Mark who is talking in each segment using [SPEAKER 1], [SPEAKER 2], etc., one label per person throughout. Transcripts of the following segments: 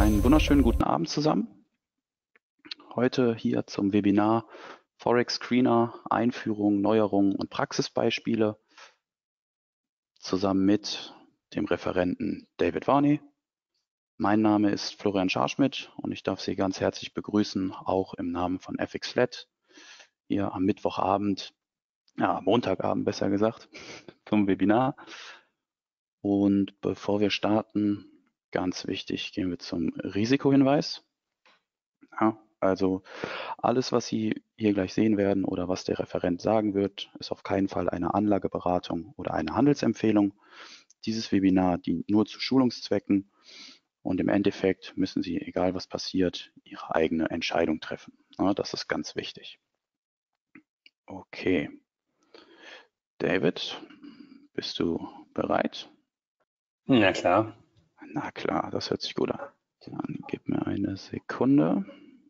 [SPEAKER 1] Einen wunderschönen guten Abend zusammen. Heute hier zum Webinar Forex Screener, Einführung, Neuerungen und Praxisbeispiele zusammen mit dem Referenten David Varney. Mein Name ist Florian Scharschmidt und ich darf Sie ganz herzlich begrüßen, auch im Namen von FX-Flat, hier am Mittwochabend, Montagabend besser gesagt, zum Webinar. Und bevor wir starten, ganz wichtig, gehen wir zum Risikohinweis. Ja, also alles, was Sie hier gleich sehen werden oder was der Referent sagen wird, ist auf keinen Fall eine Anlageberatung oder eine Handelsempfehlung. Dieses Webinar dient nur zu Schulungszwecken und im Endeffekt müssen Sie, egal was passiert, Ihre eigene Entscheidung treffen. Ja, das ist ganz wichtig. Okay. David, bist du bereit?
[SPEAKER 2] Na klar.
[SPEAKER 1] Na klar, das hört sich gut an. Dann gib mir eine Sekunde.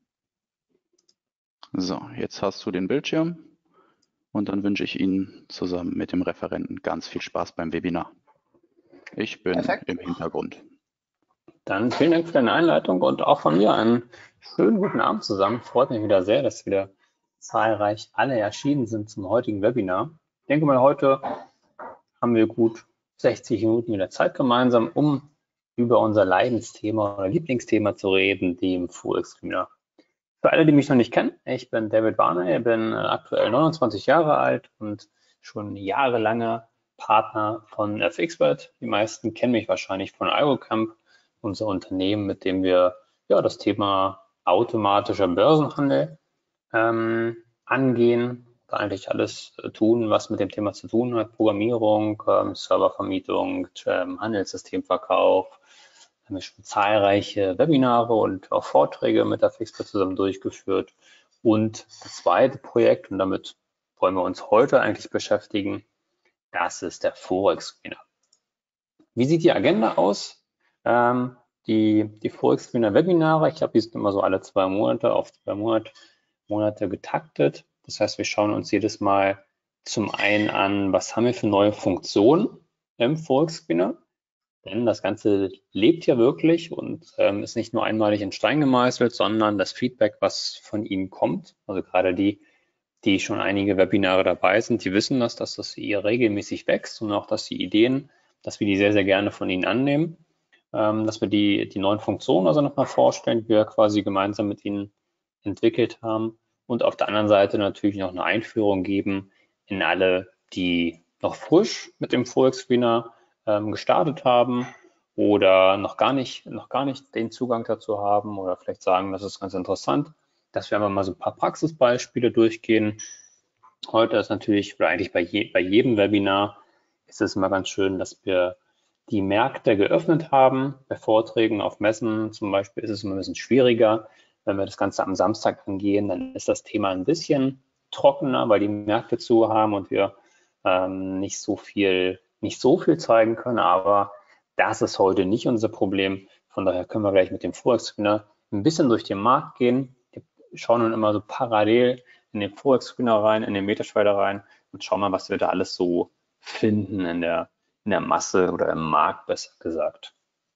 [SPEAKER 1] So, jetzt hast du den Bildschirm und dann wünsche ich Ihnen zusammen mit dem Referenten ganz viel Spaß beim Webinar. Ich bin
[SPEAKER 2] Perfekt.
[SPEAKER 1] im Hintergrund.
[SPEAKER 2] Dann vielen Dank für deine Einleitung und auch von mir einen schönen guten Abend zusammen. Freut mich wieder sehr, dass wieder zahlreich alle erschienen sind zum heutigen Webinar. Ich denke mal, heute haben wir gut 60 Minuten wieder Zeit gemeinsam, um über unser Leidensthema oder Lieblingsthema zu reden, dem Forex Screener. Für alle, die mich noch nicht kennen, ich bin David Varney, bin aktuell 29 Jahre alt und schon jahrelanger Partner von FXBet. Die meisten kennen mich wahrscheinlich von Eurocamp, unser Unternehmen, mit dem wir das Thema automatischer Börsenhandel angehen, eigentlich alles tun, was mit dem Thema zu tun hat, Programmierung, Serververmietung, Handelssystemverkauf. Haben wir schon zahlreiche Webinare und auch Vorträge mit der FXBet zusammen durchgeführt. Und das zweite Projekt, und damit wollen wir uns heute eigentlich beschäftigen, das ist der Forex Screener. Wie sieht die Agenda aus? Die Forex Screener Webinare, ich glaube, die sind immer so alle 2 Monate auf 2 Monate getaktet. Das heißt, wir schauen uns jedes Mal zum einen an, was haben wir für neue Funktionen im Forex Screener? Denn das Ganze lebt ja wirklich und ist nicht nur einmalig in Stein gemeißelt, sondern das Feedback, was von Ihnen kommt, also gerade die schon einige Webinare dabei sind, die wissen dass das hier regelmäßig wächst und auch, dass die Ideen, dass wir die sehr, sehr gerne von Ihnen annehmen, dass wir die neuen Funktionen also nochmal vorstellen, die wir quasi gemeinsam mit Ihnen entwickelt haben und auf der anderen Seite natürlich noch eine Einführung geben in alle, die noch frisch mit dem Forex Screener gestartet haben oder noch gar nicht den Zugang dazu haben oder vielleicht sagen, das ist ganz interessant, dass wir einfach mal so ein paar Praxisbeispiele durchgehen. Heute ist natürlich, oder eigentlich bei jedem Webinar ist es immer ganz schön, dass wir die Märkte geöffnet haben. Bei Vorträgen auf Messen zum Beispiel ist es immer ein bisschen schwieriger. Wenn wir das Ganze am Samstag angehen, dann ist das Thema ein bisschen trockener, weil die Märkte zu haben und wir nicht so viel zeigen können, aber das ist heute nicht unser Problem. Von daher können wir gleich mit dem Forex Screener ein bisschen durch den Markt gehen. Wir schauen nun immer so parallel in den Forex Screener rein, in den MetaTrader rein und schauen mal, was wir da alles so finden in der Masse oder im Markt, besser gesagt.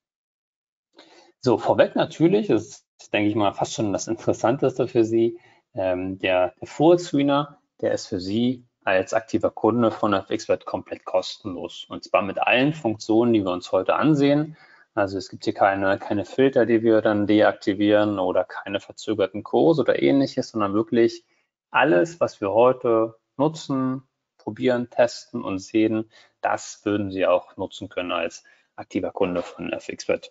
[SPEAKER 2] So, vorweg natürlich, das ist, denke ich mal, fast schon das Interessanteste für Sie, der Forex Screener, der ist für Sie als aktiver Kunde von FXBet komplett kostenlos. Und zwar mit allen Funktionen, die wir uns heute ansehen. Also es gibt hier keine Filter, die wir dann deaktivieren oder keine verzögerten Kurse oder ähnliches, sondern wirklich alles, was wir heute nutzen, probieren, testen und sehen, das würden Sie auch nutzen können als aktiver Kunde von FXBet.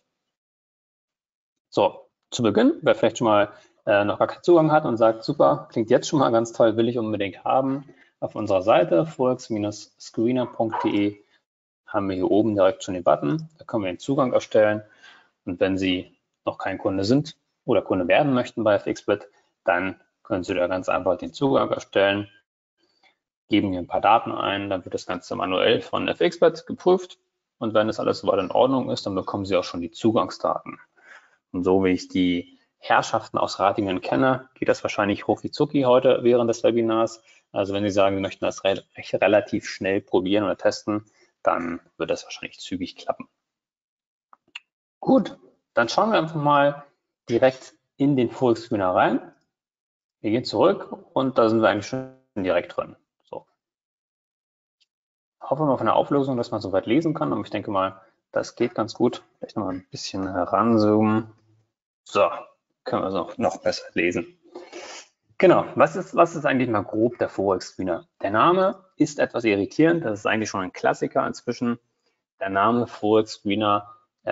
[SPEAKER 2] So, zu Beginn, wer vielleicht schon mal noch gar keinen Zugang hat und sagt, super, klingt jetzt schon mal ganz toll, will ich unbedingt haben. Auf unserer Seite forex-screener.de haben wir hier oben direkt schon den Button, da können wir den Zugang erstellen. Und wenn Sie noch kein Kunde sind oder Kunde werden möchten bei FXBet, dann können Sie da ganz einfach den Zugang erstellen, geben hier ein paar Daten ein, dann wird das Ganze manuell von FXBet geprüft und wenn das alles soweit in Ordnung ist, dann bekommen Sie auch schon die Zugangsdaten. Und so wie ich die Herrschaften aus Ratingen kenne, geht das wahrscheinlich rucki-zucki heute während des Webinars. Also wenn Sie sagen, Sie möchten das relativ schnell probieren oder testen, dann wird das wahrscheinlich zügig klappen. Gut, dann schauen wir einfach mal direkt in den Forex Screener rein. Wir gehen zurück und da sind wir eigentlich schon direkt drin. So. Hoffen wir mal von der Auflösung, dass man soweit lesen kann, aber ich denke mal, das geht ganz gut. Vielleicht noch mal ein bisschen heranzoomen. So, können wir es noch besser lesen. Genau, was ist eigentlich mal grob der Forex Screener? Der Name ist etwas irritierend, das ist eigentlich schon ein Klassiker inzwischen. Der Name Forex Screener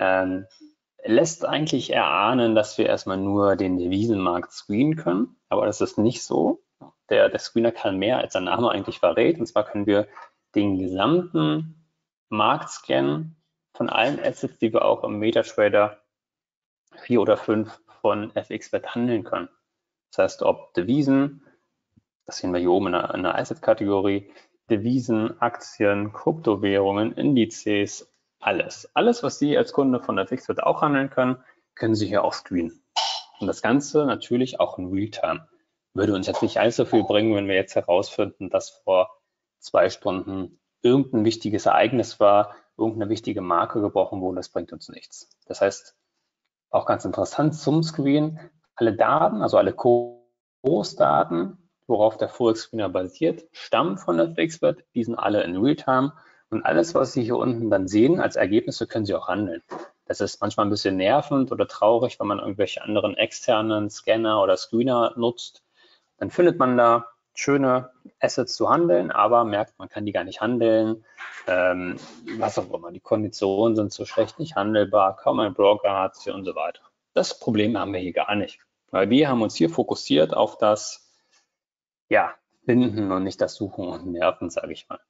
[SPEAKER 2] lässt eigentlich erahnen, dass wir erstmal nur den Devisenmarkt screenen können, aber das ist nicht so. Der Screener kann mehr, als der Name eigentlich verrät, und zwar können wir den gesamten Markt scannen von allen Assets, die wir auch im MetaTrader 4 oder 5 von FXBet handeln können. Das heißt, ob Devisen, das sehen wir hier oben in der Asset-Kategorie, Devisen, Aktien, Kryptowährungen, Indizes, alles. Alles, was Sie als Kunde von FXBet auch handeln können, können Sie hier auch screenen. Und das Ganze natürlich auch in Realtime. Würde uns jetzt nicht allzu viel bringen, wenn wir jetzt herausfinden, dass vor 2 Stunden irgendein wichtiges Ereignis war, irgendeine wichtige Marke gebrochen wurde, das bringt uns nichts. Das heißt, auch ganz interessant zum Screen, alle Daten, also alle Kursdaten, worauf der Forex Screener basiert, stammen von FXBet, die sind alle in Realtime und alles, was Sie hier unten dann sehen als Ergebnisse, können Sie auch handeln. Das ist manchmal ein bisschen nervend oder traurig, wenn man irgendwelche anderen externen Scanner oder Screener nutzt. Dann findet man da schöne Assets zu handeln, aber merkt, man kann die gar nicht handeln. Was auch immer, die Konditionen sind so schlecht nicht handelbar, kaum ein Broker hat sie und so weiter. Das Problem haben wir hier gar nicht, weil wir haben uns hier fokussiert auf das Finden und nicht das Suchen und Nerven, sage ich mal.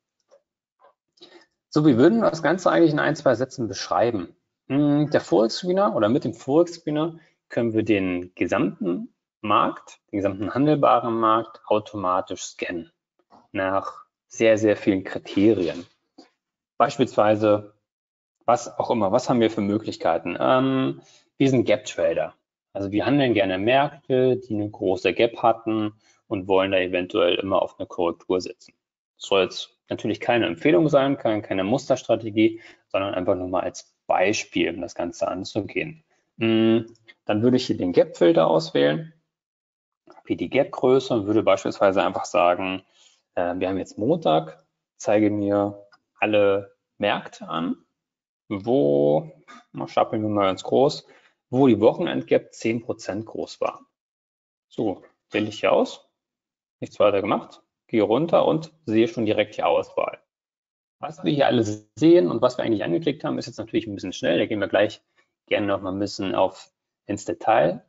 [SPEAKER 2] So, wie würden wir das Ganze eigentlich in 1, 2 Sätzen beschreiben? Der Forex Screener oder mit dem Forex Screener können wir den gesamten Markt, den gesamten handelbaren Markt automatisch scannen nach sehr, sehr vielen Kriterien. Beispielsweise, was auch immer, was haben wir für Möglichkeiten? Wir sind Gap Trader. Also wir handeln gerne Märkte, die eine große Gap hatten und wollen da eventuell immer auf eine Korrektur setzen. Das soll jetzt natürlich keine Empfehlung sein, keine Musterstrategie, sondern einfach nur mal als Beispiel, um das Ganze anzugehen. Dann würde ich hier den Gap-Filter auswählen, wie die Gap-Größe und würde beispielsweise einfach sagen, wir haben jetzt Montag, zeige mir alle Märkte an, wo, stapeln wir mal ganz groß, wo die Wochenend-Gap 10% groß war. So, wähle ich hier aus, nichts weiter gemacht, gehe runter und sehe schon direkt die Auswahl. Was wir hier alles sehen und was wir eigentlich angeklickt haben, ist jetzt natürlich ein bisschen schnell, da gehen wir gleich gerne noch mal ein bisschen ins Detail.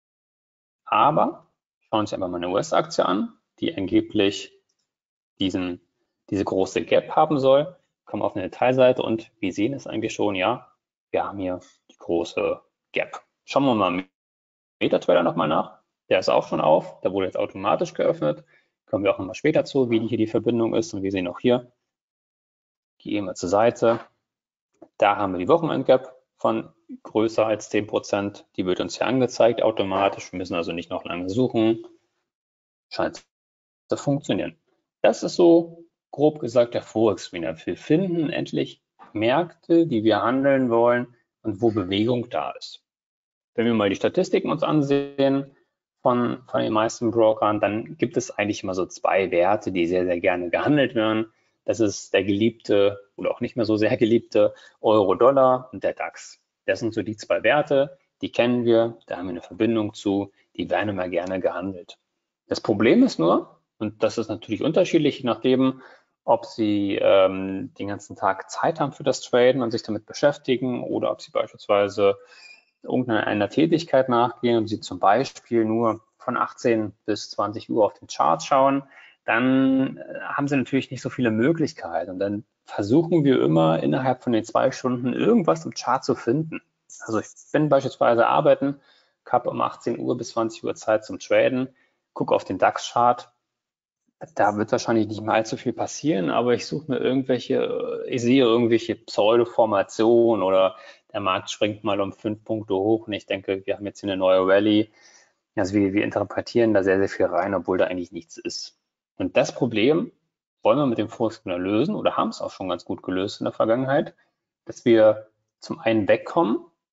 [SPEAKER 2] Aber schauen wir uns einfach mal eine US-Aktie an, die angeblich diese große Gap haben soll. Kommen auf eine Detailseite und wir sehen es eigentlich schon, ja, wir haben hier die große Gap. Schauen wir mal im MetaTrader nochmal nach. Der ist auch schon auf, der wurde jetzt automatisch geöffnet. Kommen wir auch nochmal später zu, wie hier die Verbindung ist. Und wir sehen auch hier, gehen wir zur Seite. Da haben wir die Wochenend-Gap von größer als 10%. Die wird uns hier angezeigt automatisch. Wir müssen also nicht noch lange suchen. Scheint zu funktionieren. Das ist so grob gesagt der Forex Screener. Wir finden endlich Märkte, die wir handeln wollen und wo Bewegung da ist. Wenn wir mal die Statistiken uns ansehen von den meisten Brokern, dann gibt es eigentlich immer so 2 Werte, die sehr, sehr gerne gehandelt werden. Das ist der geliebte oder auch nicht mehr so sehr geliebte Euro-Dollar und der DAX. Das sind so die 2 Werte, die kennen wir, da haben wir eine Verbindung zu, die werden immer gerne gehandelt. Das Problem ist nur, und das ist natürlich unterschiedlich, je nachdem, ob Sie den ganzen Tag Zeit haben für das Traden und sich damit beschäftigen oder ob Sie beispielsweise irgendeiner Tätigkeit nachgehen und Sie zum Beispiel nur von 18 bis 20 Uhr auf den Chart schauen, dann haben Sie natürlich nicht so viele Möglichkeiten. Und dann versuchen wir immer innerhalb von den 2 Stunden irgendwas im Chart zu finden. Also ich bin beispielsweise arbeiten, habe um 18 Uhr bis 20 Uhr Zeit zum Traden, gucke auf den DAX-Chart. Da wird wahrscheinlich nicht mal allzu viel passieren, aber ich suche mir ich sehe irgendwelche Pseudo-Formationen oder der Markt springt mal um 5 Punkte hoch und ich denke, wir haben jetzt hier eine neue Rallye. Also wir interpretieren da sehr, sehr viel rein, obwohl da eigentlich nichts ist. Und das Problem wollen wir mit dem Forex Screener lösen oder haben es auch schon ganz gut gelöst in der Vergangenheit, dass wir zum einen wegkommen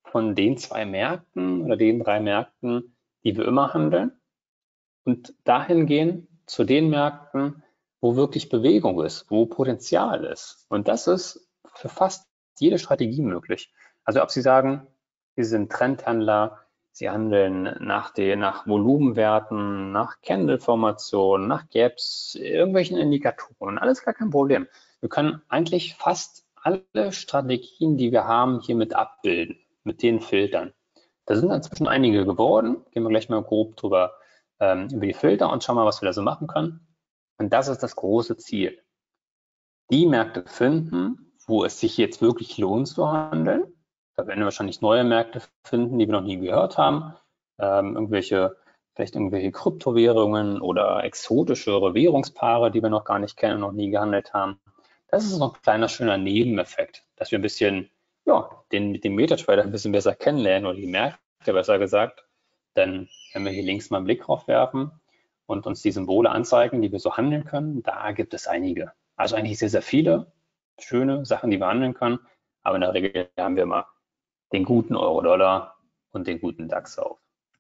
[SPEAKER 2] von den 2 Märkten oder den 3 Märkten, die wir immer handeln, und dahin gehen zu den Märkten, wo wirklich Bewegung ist, wo Potenzial ist. Und das ist für fast jede Strategie möglich. Also ob Sie sagen, Sie sind Trendhändler, Sie handeln nach Volumenwerten, nach Candle-Formationen, nach Gaps, irgendwelchen Indikatoren, alles gar kein Problem. Wir können eigentlich fast alle Strategien, die wir haben, hiermit abbilden, mit den Filtern. Da sind inzwischen einige geworden, gehen wir gleich mal grob drüber über die Filter und schauen mal, was wir da so machen können. Und das ist das große Ziel. Die Märkte finden, wo es sich jetzt wirklich lohnt zu handeln. Da werden wir wahrscheinlich neue Märkte finden, die wir noch nie gehört haben. Vielleicht irgendwelche Kryptowährungen oder exotischere Währungspaare, die wir noch gar nicht kennen und noch nie gehandelt haben. Das ist noch ein kleiner, schöner Nebeneffekt, dass wir ein bisschen, den MetaTrader ein bisschen besser kennenlernen oder die Märkte besser gesagt. Denn wenn wir hier links mal einen Blick drauf werfen und uns die Symbole anzeigen, die wir so handeln können, da gibt es einige. Also eigentlich sehr, sehr viele schöne Sachen, die wir handeln können. Aber in der Regel haben wir immer den guten Euro-Dollar und den guten DAX auf.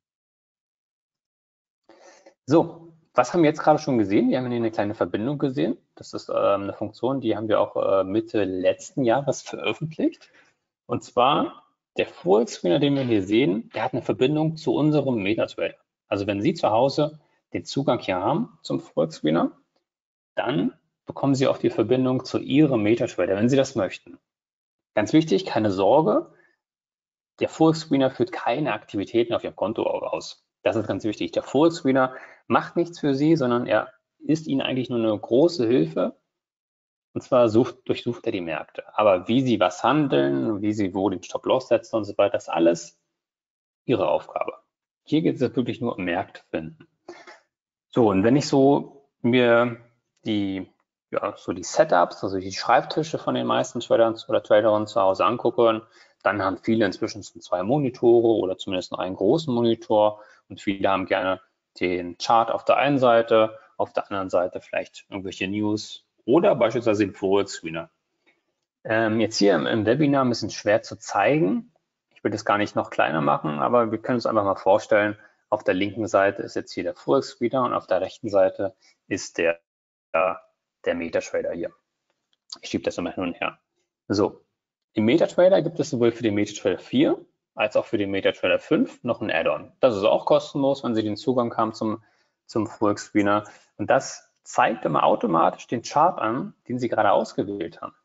[SPEAKER 2] So, was haben wir jetzt gerade schon gesehen? Wir haben hier eine kleine Verbindung gesehen. Das ist eine Funktion, die haben wir auch Mitte letzten Jahres veröffentlicht. Und zwar der Forex-Screener, den wir hier sehen, der hat eine Verbindung zu unserem MetaTrader. Also wenn Sie zu Hause den Zugang hier haben zum Forex-Screener, dann bekommen Sie auch die Verbindung zu Ihrem MetaTrader, wenn Sie das möchten. Ganz wichtig, keine Sorge, der Forex-Screener führt keine Aktivitäten auf Ihrem Konto aus. Das ist ganz wichtig. Der Forex-Screener macht nichts für Sie, sondern er ist Ihnen eigentlich nur eine große Hilfe. Und zwar durchsucht er die Märkte. Aber wie Sie was handeln, wie Sie wo den Stop-Loss setzen und so weiter, das ist alles Ihre Aufgabe. Hier geht es wirklich nur um Märkte finden. So, und wenn ich so mir die Setups, also die Schreibtische von den meisten Tradern oder Traderinnen zu Hause angucke, dann haben viele inzwischen 2 Monitore oder zumindest nur einen großen Monitor und viele haben gerne den Chart auf der einen Seite, auf der anderen Seite vielleicht irgendwelche News oder beispielsweise den Forex-Screener. Jetzt hier im Webinar ein bisschen schwer zu zeigen. Ich will das gar nicht noch kleiner machen, aber wir können uns einfach mal vorstellen, auf der linken Seite ist jetzt hier der Forex-Screener und auf der rechten Seite ist der MetaTrader hier. Ich schiebe das immer hin und her. So, im MetaTrader gibt es sowohl für den MetaTrader 4 als auch für den MetaTrader 5 noch ein Add-on. Das ist auch kostenlos, wenn Sie den Zugang haben zum Forex-Screener. Und das zeigt immer automatisch den Chart an, den Sie gerade ausgewählt haben.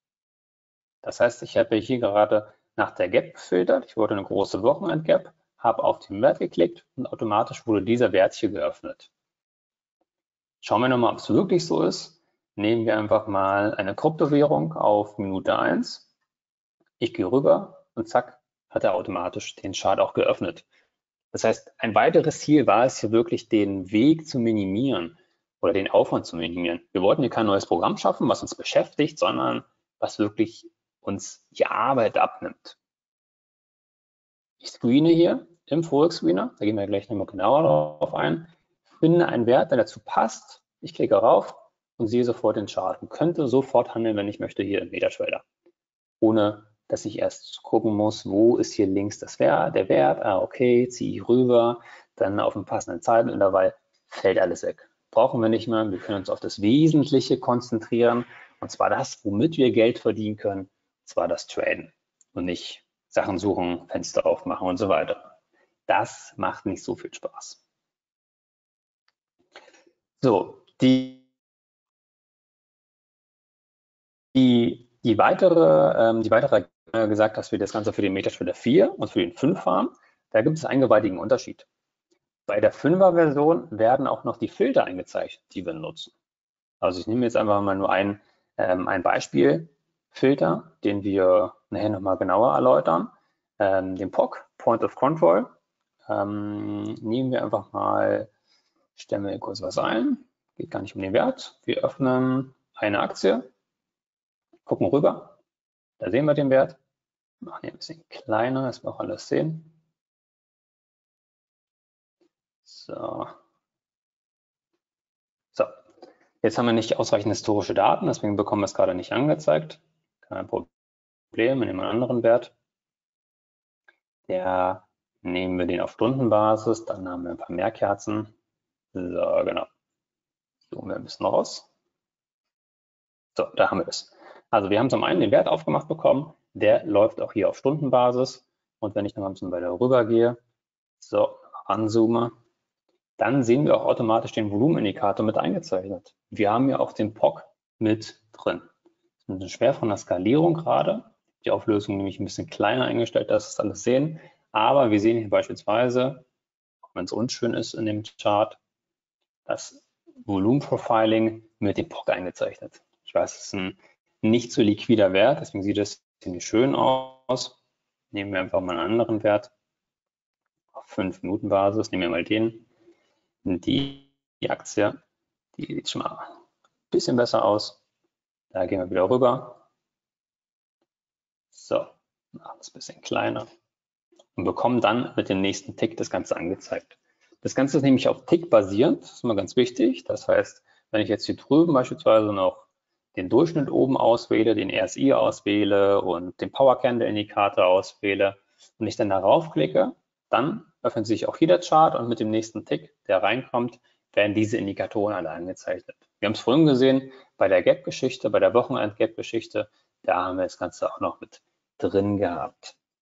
[SPEAKER 2] Das heißt, ich habe hier gerade nach der Gap gefiltert. Ich wollte eine große Wochenend-Gap, habe auf den Wert geklickt und automatisch wurde dieser Wert hier geöffnet. Schauen wir nochmal, ob es wirklich so ist. Nehmen wir einfach mal eine Kryptowährung auf Minute 1. Ich gehe rüber und zack, hat er automatisch den Chart auch geöffnet. Das heißt, ein weiteres Ziel war es hier wirklich, den Weg zu minimieren oder den Aufwand zu minimieren. Wir wollten hier kein neues Programm schaffen, was uns beschäftigt, sondern was wirklich uns die Arbeit abnimmt. Ich screene hier im Forex-Screener, da gehen wir gleich nochmal genauer darauf ein, finde einen Wert, der dazu passt, ich klicke rauf und sehe sofort den Chart und könnte sofort handeln, wenn ich möchte, hier im MetaTrader. Ohne, dass ich erst gucken muss, wo ist hier links der Wert, okay, ziehe ich rüber, dann auf den passenden Zeitintervall, fällt alles weg. Brauchen wir nicht mehr, wir können uns auf das Wesentliche konzentrieren, und zwar das, womit wir Geld verdienen können, und zwar das Traden und nicht Sachen suchen, Fenster aufmachen und so weiter. Das macht nicht so viel Spaß. So, die weitere gesagt, dass wir das Ganze für den MetaTrader 4 und für den 5 haben. Da gibt es einen gewaltigen Unterschied. Bei der 5er-Version werden auch noch die Filter eingezeigt, die wir nutzen. Also ich nehme jetzt einfach mal nur ein Beispielfilter, den wir nachher nochmal genauer erläutern. Den POC, Point of Control. Nehmen wir einfach mal, stellen wir kurz was ein. Geht gar nicht um den Wert. Wir öffnen eine Aktie, gucken rüber. Da sehen wir den Wert. Machen ihn ein bisschen kleiner, dass wir auch alles sehen. So, jetzt haben wir nicht ausreichend historische Daten, deswegen bekommen wir es gerade nicht angezeigt. Kein Problem, wir nehmen einen anderen Wert. Der nehmen wir den auf Stundenbasis, dann haben wir ein paar mehr Kerzen. So, genau. Zoomen wir ein bisschen raus. So, da haben wir es. Also wir haben zum einen den Wert aufgemacht bekommen, der läuft auch hier auf Stundenbasis. Und wenn ich noch ein bisschen weiter rüber gehe, so, ranzoome, dann sehen wir auch automatisch den Volumenindikator mit eingezeichnet. Wir haben ja auch den POC mit drin. Das ist ein bisschen schwer von der Skalierung gerade. Die Auflösung nämlich ein bisschen kleiner eingestellt, dass wir das alles sehen. Aber wir sehen hier beispielsweise, auch wenn es unschön ist in dem Chart, das Volumenprofiling mit dem POC eingezeichnet. Ich weiß, es ist ein nicht so liquider Wert, deswegen sieht es ziemlich schön aus. Nehmen wir einfach mal einen anderen Wert auf 5-Minuten-Basis, nehmen wir mal den. Die Aktie, die sieht schon mal ein bisschen besser aus. Da gehen wir wieder rüber. So, machen es ein bisschen kleiner und bekommen dann mit dem nächsten Tick das Ganze angezeigt. Das Ganze ist nämlich auf Tick basierend, das ist immer ganz wichtig. Das heißt, wenn ich jetzt hier drüben beispielsweise noch den Durchschnitt oben auswähle, den RSI auswähle und den Power Candle Indikator auswähle und ich dann darauf klicke, dann öffnet sich auch hier der Chart und mit dem nächsten Tick, der reinkommt, werden diese Indikatoren alle angezeichnet. Wir haben es vorhin gesehen bei der Gap-Geschichte, bei der Wochenend-Gap-Geschichte, da haben wir das Ganze auch noch mit drin gehabt.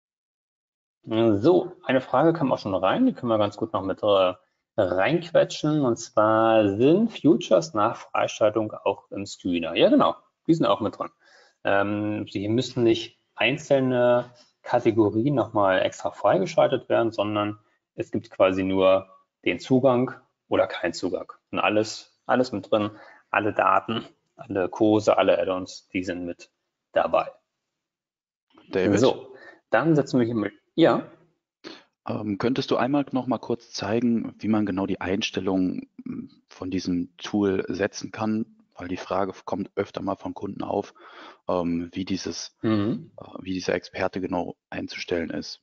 [SPEAKER 2] So, eine Frage kam auch schon rein, die können wir ganz gut noch mit reinquetschen. Und zwar, sind Futures nach Freischaltung auch im Screener? Ja, genau, die sind auch mit drin. Sie müssen nicht einzelne Kategorien nochmal extra freigeschaltet werden, sondern es gibt quasi nur den Zugang oder keinen Zugang. Und alles mit drin, alle Daten, alle Kurse, alle Add-ons, die sind mit dabei.
[SPEAKER 1] David,
[SPEAKER 2] So, dann setzen wir hier mit. Ja.
[SPEAKER 1] Könntest du einmal noch mal kurz zeigen, wie man genau die Einstellungen von diesem Tool setzen kann? Weil die Frage kommt öfter mal von Kunden auf, wie dieser Experte genau einzustellen ist.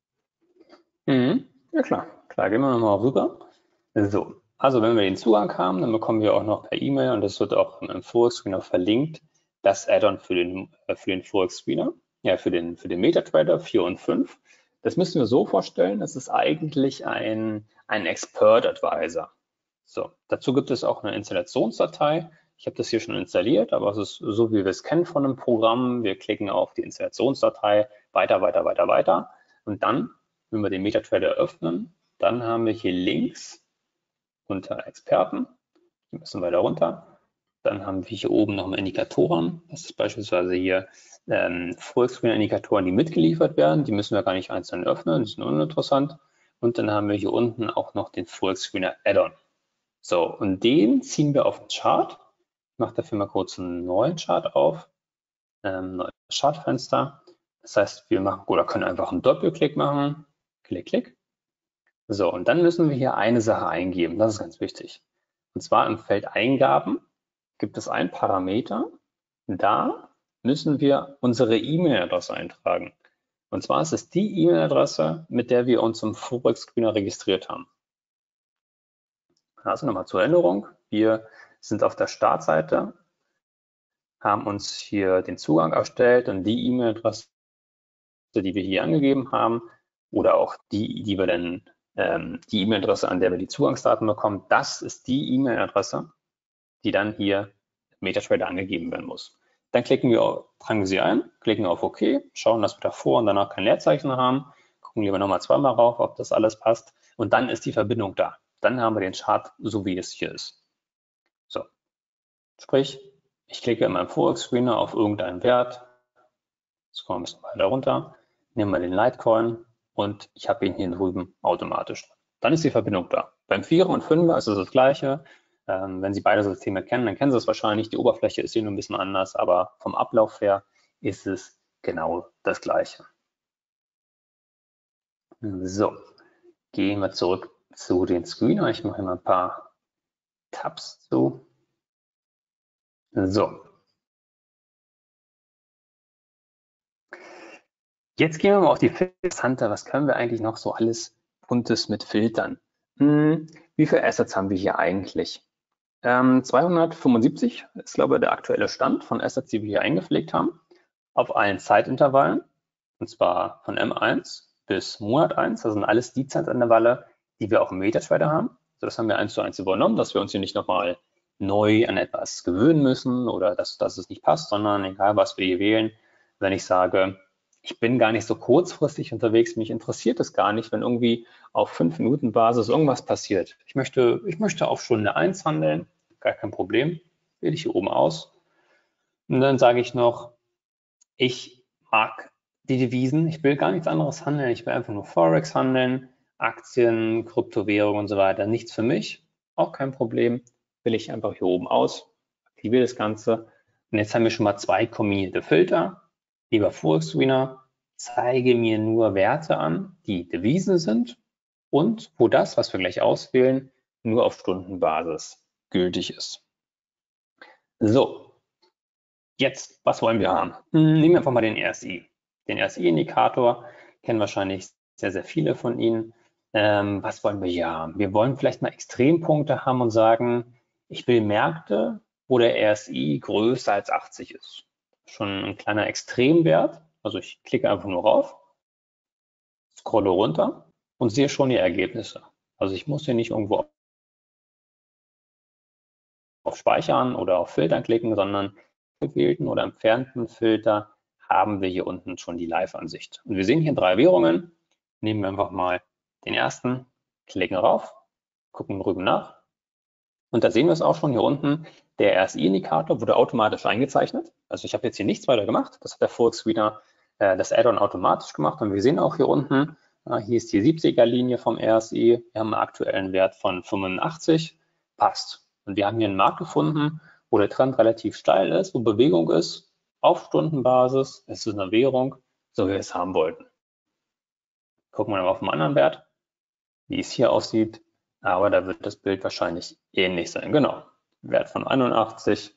[SPEAKER 2] Ja klar, gehen wir nochmal rüber. So, also wenn wir den Zugang haben, dann bekommen wir auch noch per E-Mail, und das wird auch im Forex-Screener verlinkt, das Add-on für den Forex-Screener, ja, für den MetaTrader 4 und 5. Das müssen wir so vorstellen, das ist eigentlich ein Expert Advisor. So, dazu gibt es auch eine Installationsdatei. Ich habe das hier schon installiert, aber es ist so, wie wir es kennen von einem Programm. Wir klicken auf die Installationsdatei, weiter. Und dann, wenn wir den MetaTrader öffnen, dann haben wir hier links unter Experten, die müssen weiter runter. Dann haben wir hier oben nochmal Indikatoren. Das ist beispielsweise hier Forex-Screener-Indikatoren, die mitgeliefert werden. Die müssen wir gar nicht einzeln öffnen, die sind uninteressant. Und dann haben wir hier unten auch noch den Forex-Screener Add-on. So, und den ziehen wir auf den Chart. Ich mache dafür mal kurz einen neuen Chart auf, neues Chartfenster. Das heißt, wir machen oder können einfach einen Doppelklick machen. Klick. So, und dann müssen wir hier eine Sache eingeben. Das ist ganz wichtig. Und zwar im Feld Eingaben gibt es einen Parameter. Da müssen wir unsere E-Mail-Adresse eintragen. Und zwar ist es die E-Mail-Adresse, mit der wir uns im Forex Screener registriert haben. Also nochmal zur Erinnerung, wir sind auf der Startseite, haben uns hier den Zugang erstellt und die E-Mail-Adresse, die wir hier angegeben haben, oder auch die E-Mail-Adresse, an der wir die Zugangsdaten bekommen, das ist die E-Mail-Adresse, die dann hier MetaTrader angegeben werden muss. Dann tragen wir sie ein, klicken auf OK, schauen, dass wir davor und danach kein Leerzeichen haben, gucken lieber nochmal zweimal rauf, ob das alles passt, und dann ist die Verbindung da. Dann haben wir den Chart, so wie es hier ist. So, sprich, ich klicke in meinem Forex Screener auf irgendeinen Wert, scroll ein bisschen weiter runter, nehme mal den Litecoin und ich habe ihn hier drüben automatisch. Dann ist die Verbindung da. Beim 4er und 5er ist es das Gleiche. Wenn Sie beide Systeme kennen, dann kennen Sie es wahrscheinlich. Die Oberfläche ist hier nur ein bisschen anders, aber vom Ablauf her ist es genau das Gleiche. So, gehen wir zurück zu den Screener. Ich mache hier mal ein paar Tabs zu. So. Jetzt gehen wir mal auf die Filter. Was können wir eigentlich noch so alles Buntes mit filtern? Wie viele Assets haben wir hier eigentlich? 275 ist, glaube ich, der aktuelle Stand von Assets, die wir hier eingepflegt haben, auf allen Zeitintervallen, und zwar von M1 bis Monat 1. Das sind alles die Zeitintervalle, die wir auch im MetaTrader haben. Also das haben wir 1:1 übernommen, dass wir uns hier nicht nochmal neu an etwas gewöhnen müssen oder dass es nicht passt, sondern egal, was wir hier wählen, wenn ich sage, ich bin gar nicht so kurzfristig unterwegs, mich interessiert es gar nicht, wenn irgendwie auf 5-Minuten-Basis irgendwas passiert. Ich möchte auf Stunde 1 handeln, gar kein Problem, wähle ich hier oben aus. Und dann sage ich noch, ich mag die Devisen, ich will gar nichts anderes handeln, ich will einfach nur Forex handeln, Aktien, Kryptowährungen und so weiter, nichts für mich, auch kein Problem, wähle ich einfach hier oben aus, aktiviere das Ganze und jetzt haben wir schon mal 2 kombinierte Filter. Lieber Forex-Screener, zeige mir nur Werte an, die Devisen sind und wo das, was wir gleich auswählen, nur auf Stundenbasis gültig ist. So, jetzt, was wollen wir haben? Nehmen wir einfach mal den RSI. Den RSI-Indikator kennen wahrscheinlich sehr, sehr viele von Ihnen. Was wollen wir hier haben? Wir wollen vielleicht mal Extrempunkte haben und sagen, ich will Märkte, wo der RSI größer als 80 ist. Schon ein kleiner Extremwert. Also ich klicke einfach nur rauf, scrolle runter und sehe schon die Ergebnisse. Also ich muss hier nicht irgendwo auf Speichern oder auf Filtern klicken, sondern gewählten oder entfernten Filter haben wir hier unten schon die Live-Ansicht. Und wir sehen hier 3 Währungen. Nehmen wir einfach mal den ersten, klicken rauf, gucken drüben nach. Und da sehen wir es auch schon hier unten. Der RSI-Indikator wurde automatisch eingezeichnet. Also ich habe jetzt hier nichts weiter gemacht. Das hat der Forex-Screener das Add-on automatisch gemacht. Und wir sehen auch hier unten, hier ist die 70er-Linie vom RSI. Wir haben einen aktuellen Wert von 85. Passt. Und wir haben hier einen Markt gefunden, wo der Trend relativ steil ist, wo Bewegung ist, auf Stundenbasis. Es ist eine Währung, so wie wir es haben wollten. Gucken wir mal auf den anderen Wert, wie es hier aussieht. Aber da wird das Bild wahrscheinlich ähnlich sein. Genau, Wert von 81.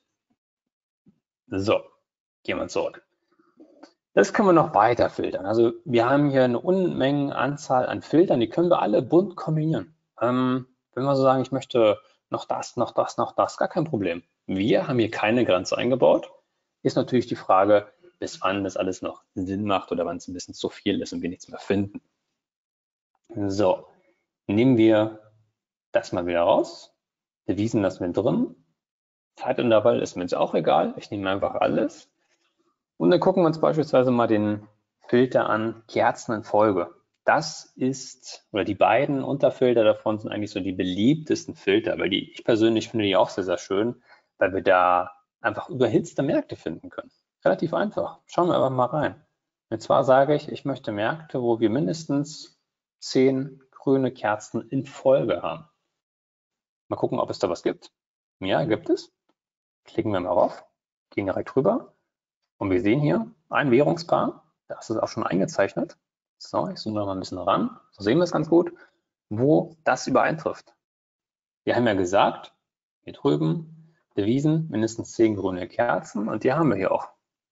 [SPEAKER 2] So, gehen wir zurück. Das können wir noch weiter filtern. Also wir haben hier eine Unmengen Anzahl an Filtern, die können wir alle bunt kombinieren. Wenn wir so sagen, ich möchte noch das, noch das, noch das, gar kein Problem. Wir haben hier keine Grenze eingebaut. Ist natürlich die Frage, bis wann das alles noch Sinn macht oder wann es ein bisschen zu viel ist und wir nichts mehr finden. So, nehmen wir das mal wieder raus. Devisen lassen wir drin. Zeitintervall ist mir jetzt auch egal. Ich nehme einfach alles. Und dann gucken wir uns beispielsweise mal den Filter an, Kerzen in Folge. Das ist, oder die beiden Unterfilter davon sind eigentlich so die beliebtesten Filter, weil ich persönlich finde die auch sehr, sehr schön, weil wir da einfach überhitzte Märkte finden können. Relativ einfach. Schauen wir einfach mal rein. Und zwar sage ich, ich möchte Märkte, wo wir mindestens 10 grüne Kerzen in Folge haben. Mal gucken, ob es da was gibt. Ja, gibt es. Klicken wir mal rauf, gehen direkt rüber und wir sehen hier ein Währungspaar. Das ist auch schon eingezeichnet. So, ich zoome noch mal ein bisschen ran. So sehen wir es ganz gut, wo das übereintrifft. Wir haben ja gesagt, hier drüben Devisen, mindestens 10 grüne Kerzen und die haben wir hier auch.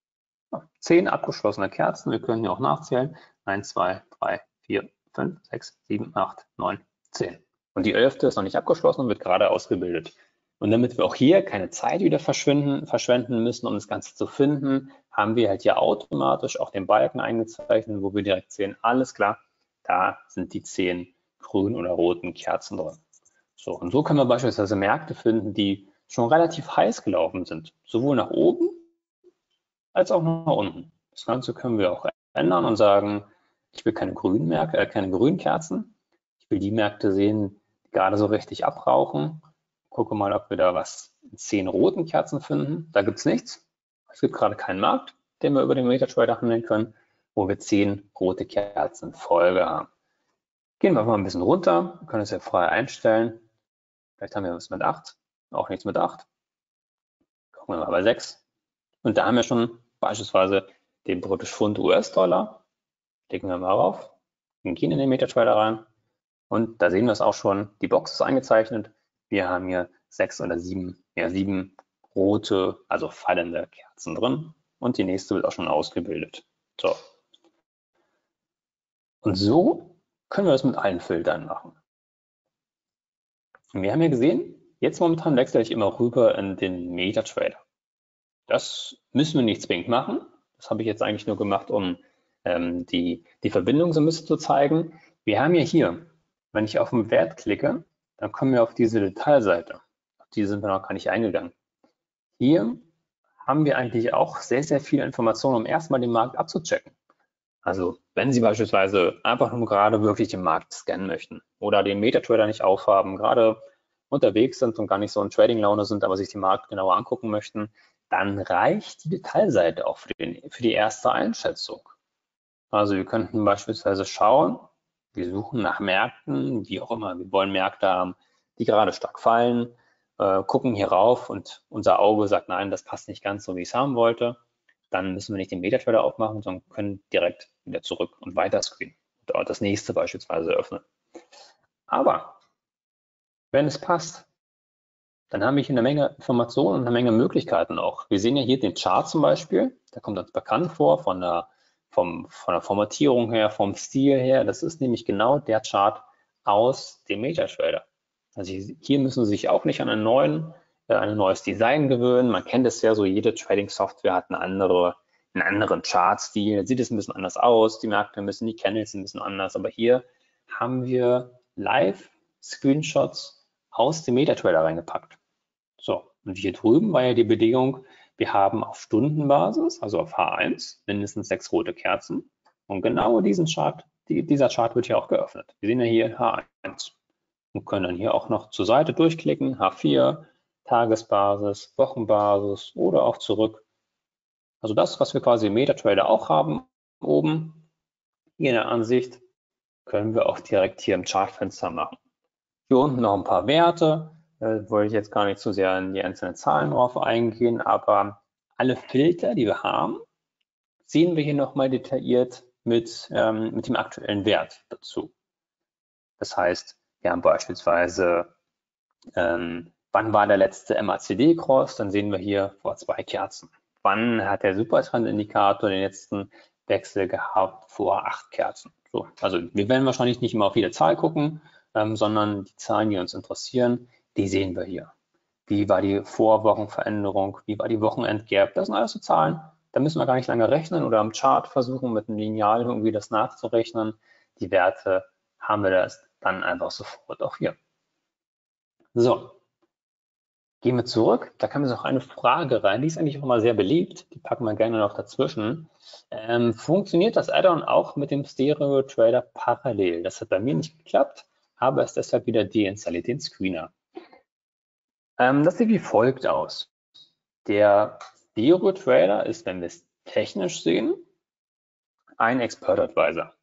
[SPEAKER 2] 10 abgeschlossene Kerzen. Wir können hier auch nachzählen. 1, 2, 3, 4, 5, 6, 7, 8, 9, 10. Und die 11. ist noch nicht abgeschlossen und wird gerade ausgebildet. Und damit wir auch hier keine Zeit wieder verschwenden müssen, um das Ganze zu finden, haben wir halt hier automatisch auch den Balken eingezeichnet, wo wir direkt sehen, alles klar, da sind die 10 grünen oder roten Kerzen drin. So, und so können wir beispielsweise Märkte finden, die schon relativ heiß gelaufen sind, sowohl nach oben als auch nach unten. Das Ganze können wir auch ändern und sagen, ich will keine grünen Märkte, keine grünen Kerzen. Ich will die Märkte sehen, die gerade so richtig abrauchen. Gucke mal, ob wir da was in 10 roten Kerzen finden. Da gibt es nichts. Es gibt gerade keinen Markt, den wir über den MetaTrader handeln können, wo wir 10 rote Kerzen in Folge haben. Gehen wir mal ein bisschen runter. Wir können es ja frei einstellen. Vielleicht haben wir was mit 8, auch nichts mit 8. Gucken wir mal bei 6. Und da haben wir schon beispielsweise den British Pfund US-Dollar. Klicken wir mal rauf, gehen in den MetaTrader rein und da sehen wir es auch schon, die Box ist eingezeichnet. Wir haben hier 6 oder 7, ja 7 rote, also fallende Kerzen drin und die nächste wird auch schon ausgebildet. So. Und so können wir das mit allen Filtern machen. Und wir haben ja gesehen, jetzt momentan wechsle ich immer rüber in den MetaTrader. Das müssen wir nicht zwingend machen. Das habe ich jetzt eigentlich nur gemacht, um die Verbindung so ein bisschen zu zeigen. Wir haben ja hier, wenn ich auf den Wert klicke, dann kommen wir auf diese Detailseite. Auf die sind wir noch gar nicht eingegangen. Hier haben wir eigentlich auch sehr, sehr viele Informationen, um erstmal den Markt abzuchecken. Also wenn Sie beispielsweise einfach nur gerade wirklich den Markt scannen möchten oder den MetaTrader nicht aufhaben, gerade unterwegs sind und gar nicht so in Trading-Laune sind, aber sich den Markt genauer angucken möchten, dann reicht die Detailseite auch für die erste Einschätzung. Also wir könnten beispielsweise schauen, wir suchen nach Märkten, wie auch immer, wir wollen Märkte haben, die gerade stark fallen, gucken hier rauf und unser Auge sagt, nein, das passt nicht ganz so, wie ich es haben wollte. Dann müssen wir nicht den MetaTrader aufmachen, sondern können direkt wieder zurück und weiter screenen und dort das nächste beispielsweise öffnen. Aber wenn es passt, dann haben wir hier eine Menge Informationen und eine Menge Möglichkeiten auch. Wir sehen ja hier den Chart zum Beispiel, der kommt uns bekannt vor von der Formatierung her, vom Stil her. Das ist nämlich genau der Chart aus dem MetaTrader. Also hier müssen Sie sich auch nicht an ein neues Design gewöhnen. Man kennt es ja so, jede Trading-Software hat einen anderen Chart-Stil. Sieht es ein bisschen anders aus, die Märkte müssen, die Candles ein bisschen anders. Aber hier haben wir Live-Screenshots aus dem MetaTrader reingepackt. So, und hier drüben war ja die Bedingung, wir haben auf Stundenbasis, also auf H1, mindestens 6 rote Kerzen. Und genau dieser Chart wird hier auch geöffnet. Wir sehen ja hier H1 und können dann hier auch noch zur Seite durchklicken, H4, Tagesbasis, Wochenbasis oder auch zurück. Also das, was wir quasi im MetaTrader auch haben, oben hier in der Ansicht, können wir auch direkt hier im Chartfenster machen. Hier unten noch ein paar Werte. Wollte ich jetzt gar nicht so sehr in die einzelnen Zahlen drauf eingehen, aber alle Filter, die wir haben, sehen wir hier nochmal detailliert mit dem aktuellen Wert dazu. Das heißt, wir haben beispielsweise, wann war der letzte MACD-Cross, dann sehen wir hier vor 2 Kerzen. Wann hat der Supertrend-Indikator den letzten Wechsel gehabt? Vor 8 Kerzen. So, also wir werden wahrscheinlich nicht immer auf jede Zahl gucken, sondern die Zahlen, die uns interessieren, die sehen wir hier. Wie war die Vorwochenveränderung? Wie war die Wochenendgap? Das sind alles so Zahlen, da müssen wir gar nicht lange rechnen oder am Chart versuchen, mit einem Lineal irgendwie das nachzurechnen. Die Werte haben wir das dann einfach sofort auch hier. So, gehen wir zurück. Da kam jetzt noch eine Frage rein, die ist eigentlich auch mal sehr beliebt. Die packen wir gerne noch dazwischen. Funktioniert das Add-on auch mit dem Stereo Trader parallel? Das hat bei mir nicht geklappt, habe es deshalb wieder deinstalliert, den Screener. Das sieht wie folgt aus. Der Stereo Trader ist, wenn wir es technisch sehen, ein Expert Advisor.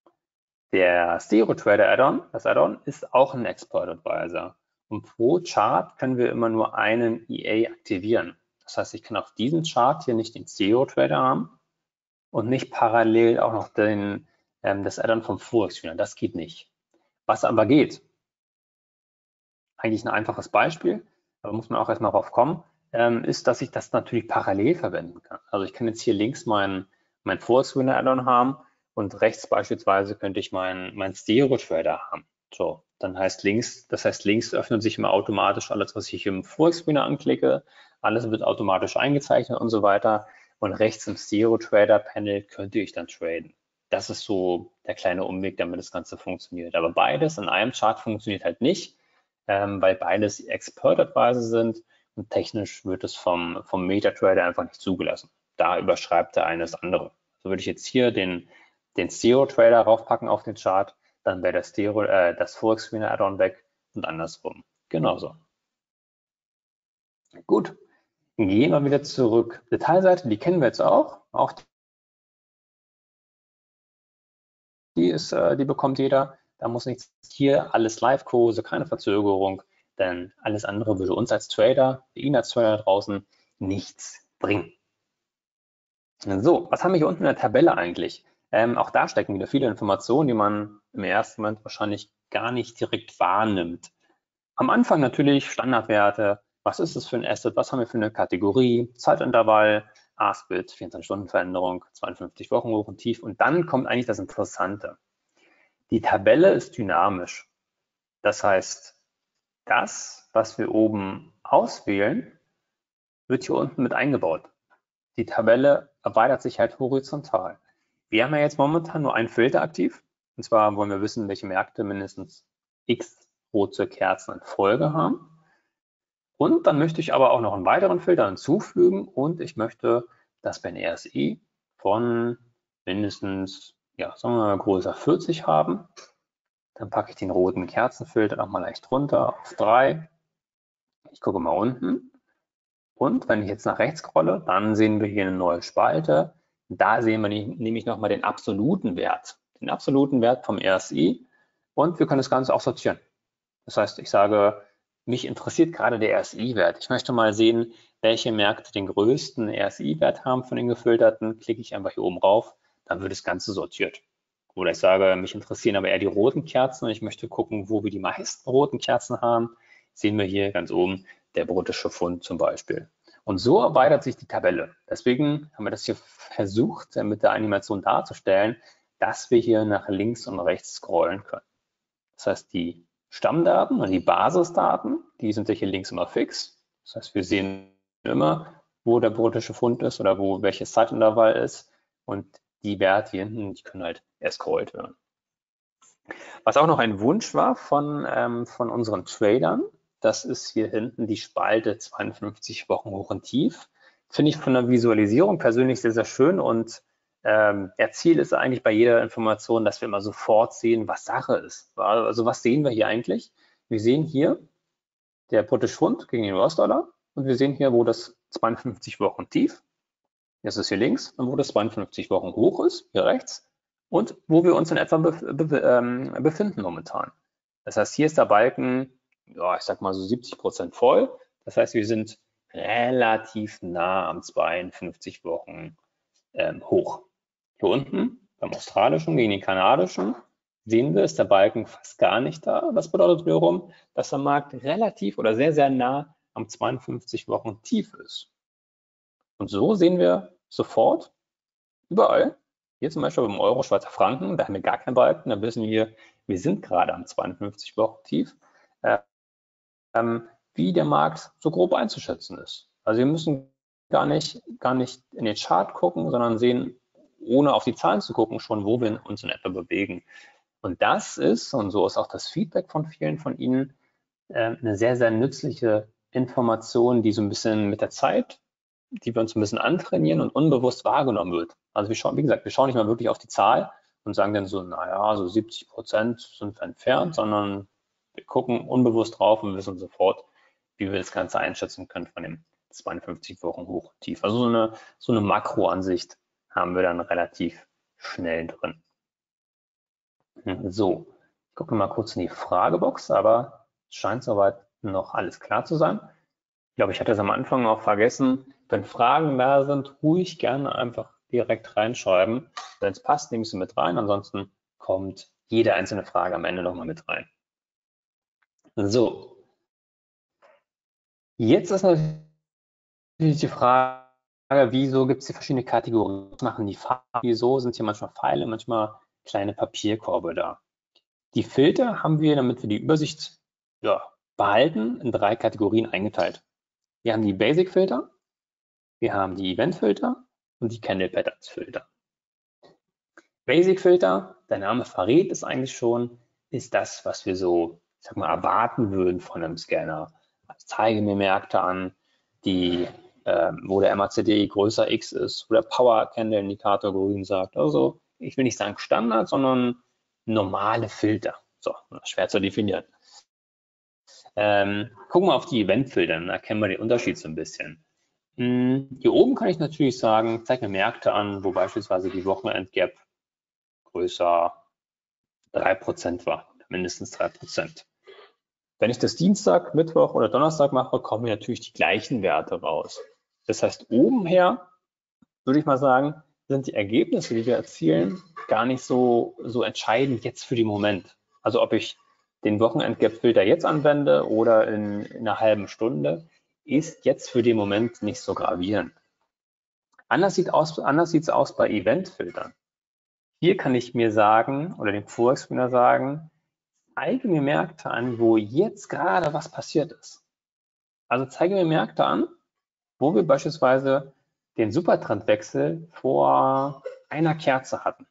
[SPEAKER 2] Der Stereo Trader Add-on, das Add-on ist auch ein Expert Advisor. Und pro Chart können wir immer nur einen EA aktivieren. Das heißt, ich kann auf diesem Chart hier nicht den Stereo Trader haben und nicht parallel auch noch das Add-on vom Forex Screener. Das geht nicht. Was aber geht, eigentlich ein einfaches Beispiel, da muss man auch erstmal drauf kommen, ist, dass ich das natürlich parallel verwenden kann. Also ich kann jetzt hier links mein Forex Screener Add-on haben und rechts beispielsweise könnte ich mein Stereo Trader haben. So, das heißt links öffnet sich immer automatisch alles, was ich im Forex Screener anklicke, alles wird automatisch eingezeichnet und so weiter. Und rechts im Stereo Trader Panel könnte ich dann traden. Das ist so der kleine Umweg, damit das Ganze funktioniert. Aber beides in einem Chart funktioniert halt nicht, weil beides Expert Advisor sind und technisch wird es vom MetaTrader einfach nicht zugelassen. Da überschreibt der eine das andere. So würde ich jetzt hier den Stereo Trader raufpacken auf den Chart, dann wäre das Forex Screener Add-on weg und andersrum. Genauso. Gut, gehen wir wieder zurück. Detailseite, die kennen wir jetzt auch. Auch die bekommt jeder. Da muss nichts hier, alles Live-Kurse, keine Verzögerung, denn alles andere würde uns als Trader, Ihnen als Trader draußen nichts bringen. So, was haben wir hier unten in der Tabelle eigentlich? Auch da stecken wieder viele Informationen, die man im ersten Moment wahrscheinlich gar nicht direkt wahrnimmt. Am Anfang natürlich Standardwerte. Was ist das für ein Asset? Was haben wir für eine Kategorie? Zeitintervall, ASPIT, 24-Stunden-Veränderung, 52 Wochen hoch und tief. Und dann kommt eigentlich das Interessante. Die Tabelle ist dynamisch. Das heißt, das, was wir oben auswählen, wird hier unten mit eingebaut. Die Tabelle erweitert sich halt horizontal. Wir haben ja jetzt momentan nur einen Filter aktiv. Und zwar wollen wir wissen, welche Märkte mindestens x rote Kerzen in Folge haben. Und dann möchte ich aber auch noch einen weiteren Filter hinzufügen und ich möchte, dass wir ein RSI von mindestens, ja, sagen wir mal, größer 40 haben. Dann packe ich den roten Kerzenfilter nochmal leicht runter auf 3. Ich gucke mal unten. Und wenn ich jetzt nach rechts scrolle, dann sehen wir hier eine neue Spalte. Da sehen wir nämlich nochmal den absoluten Wert vom RSI. Und wir können das Ganze auch sortieren. Das heißt, ich sage, mich interessiert gerade der RSI-Wert. Ich möchte mal sehen, welche Märkte den größten RSI-Wert haben von den gefilterten. Klicke ich einfach hier oben rauf, dann wird das Ganze sortiert. Oder ich sage, mich interessieren aber eher die roten Kerzen und ich möchte gucken, wo wir die meisten roten Kerzen haben. Sehen wir hier ganz oben der britische Pfund zum Beispiel. Und so erweitert sich die Tabelle. Deswegen haben wir das hier versucht, mit der Animation darzustellen, dass wir hier nach links und rechts scrollen können. Das heißt, die Stammdaten und die Basisdaten, die sind hier links immer fix. Das heißt, wir sehen immer, wo der britische Pfund ist oder wo welches Zeitintervall ist. Und die Werte hier hinten, die können halt erscrollt werden. Was auch noch ein Wunsch war von unseren Tradern, das ist hier hinten die Spalte 52 Wochen hoch und tief. Finde ich von der Visualisierung persönlich sehr, sehr schön und Ziel ist eigentlich bei jeder Information, dass wir immer sofort sehen, was Sache ist. Also was sehen wir hier eigentlich? Wir sehen hier der britische Pfund gegen den US-Dollar und wir sehen hier, wo das 52 Wochen tief, das ist hier links, und wo das 52 Wochen hoch ist, hier rechts, und wo wir uns in etwa befinden momentan. Das heißt, hier ist der Balken, ja, ich sag mal so 70% voll. Das heißt, wir sind relativ nah am 52 Wochen hoch. Hier unten beim australischen gegen den kanadischen sehen wir, ist der Balken fast gar nicht da. Das bedeutet wiederum, dass der Markt relativ oder sehr, sehr nah am 52 Wochen tief ist. Und so sehen wir sofort überall, hier zum Beispiel beim Euro, Schweizer Franken, da haben wir gar keinen Balken, da wissen wir sind gerade am 52 Wochen tief, wie der Markt so grob einzuschätzen ist. Also wir müssen gar nicht in den Chart gucken, sondern sehen, ohne auf die Zahlen zu gucken, schon, wo wir uns in etwa bewegen. Und das ist, und so ist auch das Feedback von vielen von Ihnen, eine sehr, sehr nützliche Information, die so ein bisschen mit der Zeit, die wir uns ein bisschen antrainieren und unbewusst wahrgenommen wird. Also wir schauen, wie gesagt, wir schauen nicht mal wirklich auf die Zahl und sagen dann so, naja, so 70% sind wir entfernt, sondern wir gucken unbewusst drauf und wissen sofort, wie wir das Ganze einschätzen können von dem 52 Wochen hoch und tief. Also so eine Makroansicht haben wir dann relativ schnell drin. So, ich gucke mal kurz in die Fragebox, aber es scheint soweit noch alles klar zu sein. Ich glaube, ich hatte es am Anfang auch vergessen. Wenn Fragen da sind, ruhig gerne einfach direkt reinschreiben. Wenn es passt, nehme ich sie mit rein. Ansonsten kommt jede einzelne Frage am Ende nochmal mit rein. So, jetzt ist natürlich die Frage, wieso gibt es hier verschiedene Kategorien? Was machen die Farben? Wieso sind hier manchmal Pfeile, manchmal kleine Papierkorbe da? Die Filter haben wir, damit wir die Übersicht behalten, in 3 Kategorien eingeteilt. Wir haben die Basic-Filter, wir haben die Event-Filter und die Candle Patterns-Filter. Basic-Filter, der Name verrät es eigentlich schon, ist das, was wir so, ich sag mal, erwarten würden von einem Scanner. Also zeige mir Märkte an, die, wo der MACD größer X ist, wo der Power-Candle-Indikator grün sagt. Also ich will nicht sagen Standard, sondern normale Filter. So, schwer zu definieren. Gucken wir auf die Event-Filter, dann erkennen wir den Unterschied so ein bisschen. Hier oben kann ich natürlich sagen, zeig mir Märkte an, wo beispielsweise die Wochenend-Gap größer 3% war, mindestens 3%. Wenn ich das Dienstag, Mittwoch oder Donnerstag mache, kommen mir natürlich die gleichen Werte raus. Das heißt, oben her, würde ich mal sagen, sind die Ergebnisse, die wir erzielen, gar nicht so entscheidend jetzt für den Moment. Also ob ich den Wochenend-Gap-Filter jetzt anwende oder in einer halben Stunde, ist jetzt für den Moment nicht so gravierend. Anders sieht es aus bei Event-Filtern. Hier kann ich mir sagen oder dem Forex-Trainer sagen, zeige mir Märkte an, wo jetzt gerade was passiert ist. Also zeige mir Märkte an, wo wir beispielsweise den Supertrendwechsel vor einer Kerze hatten.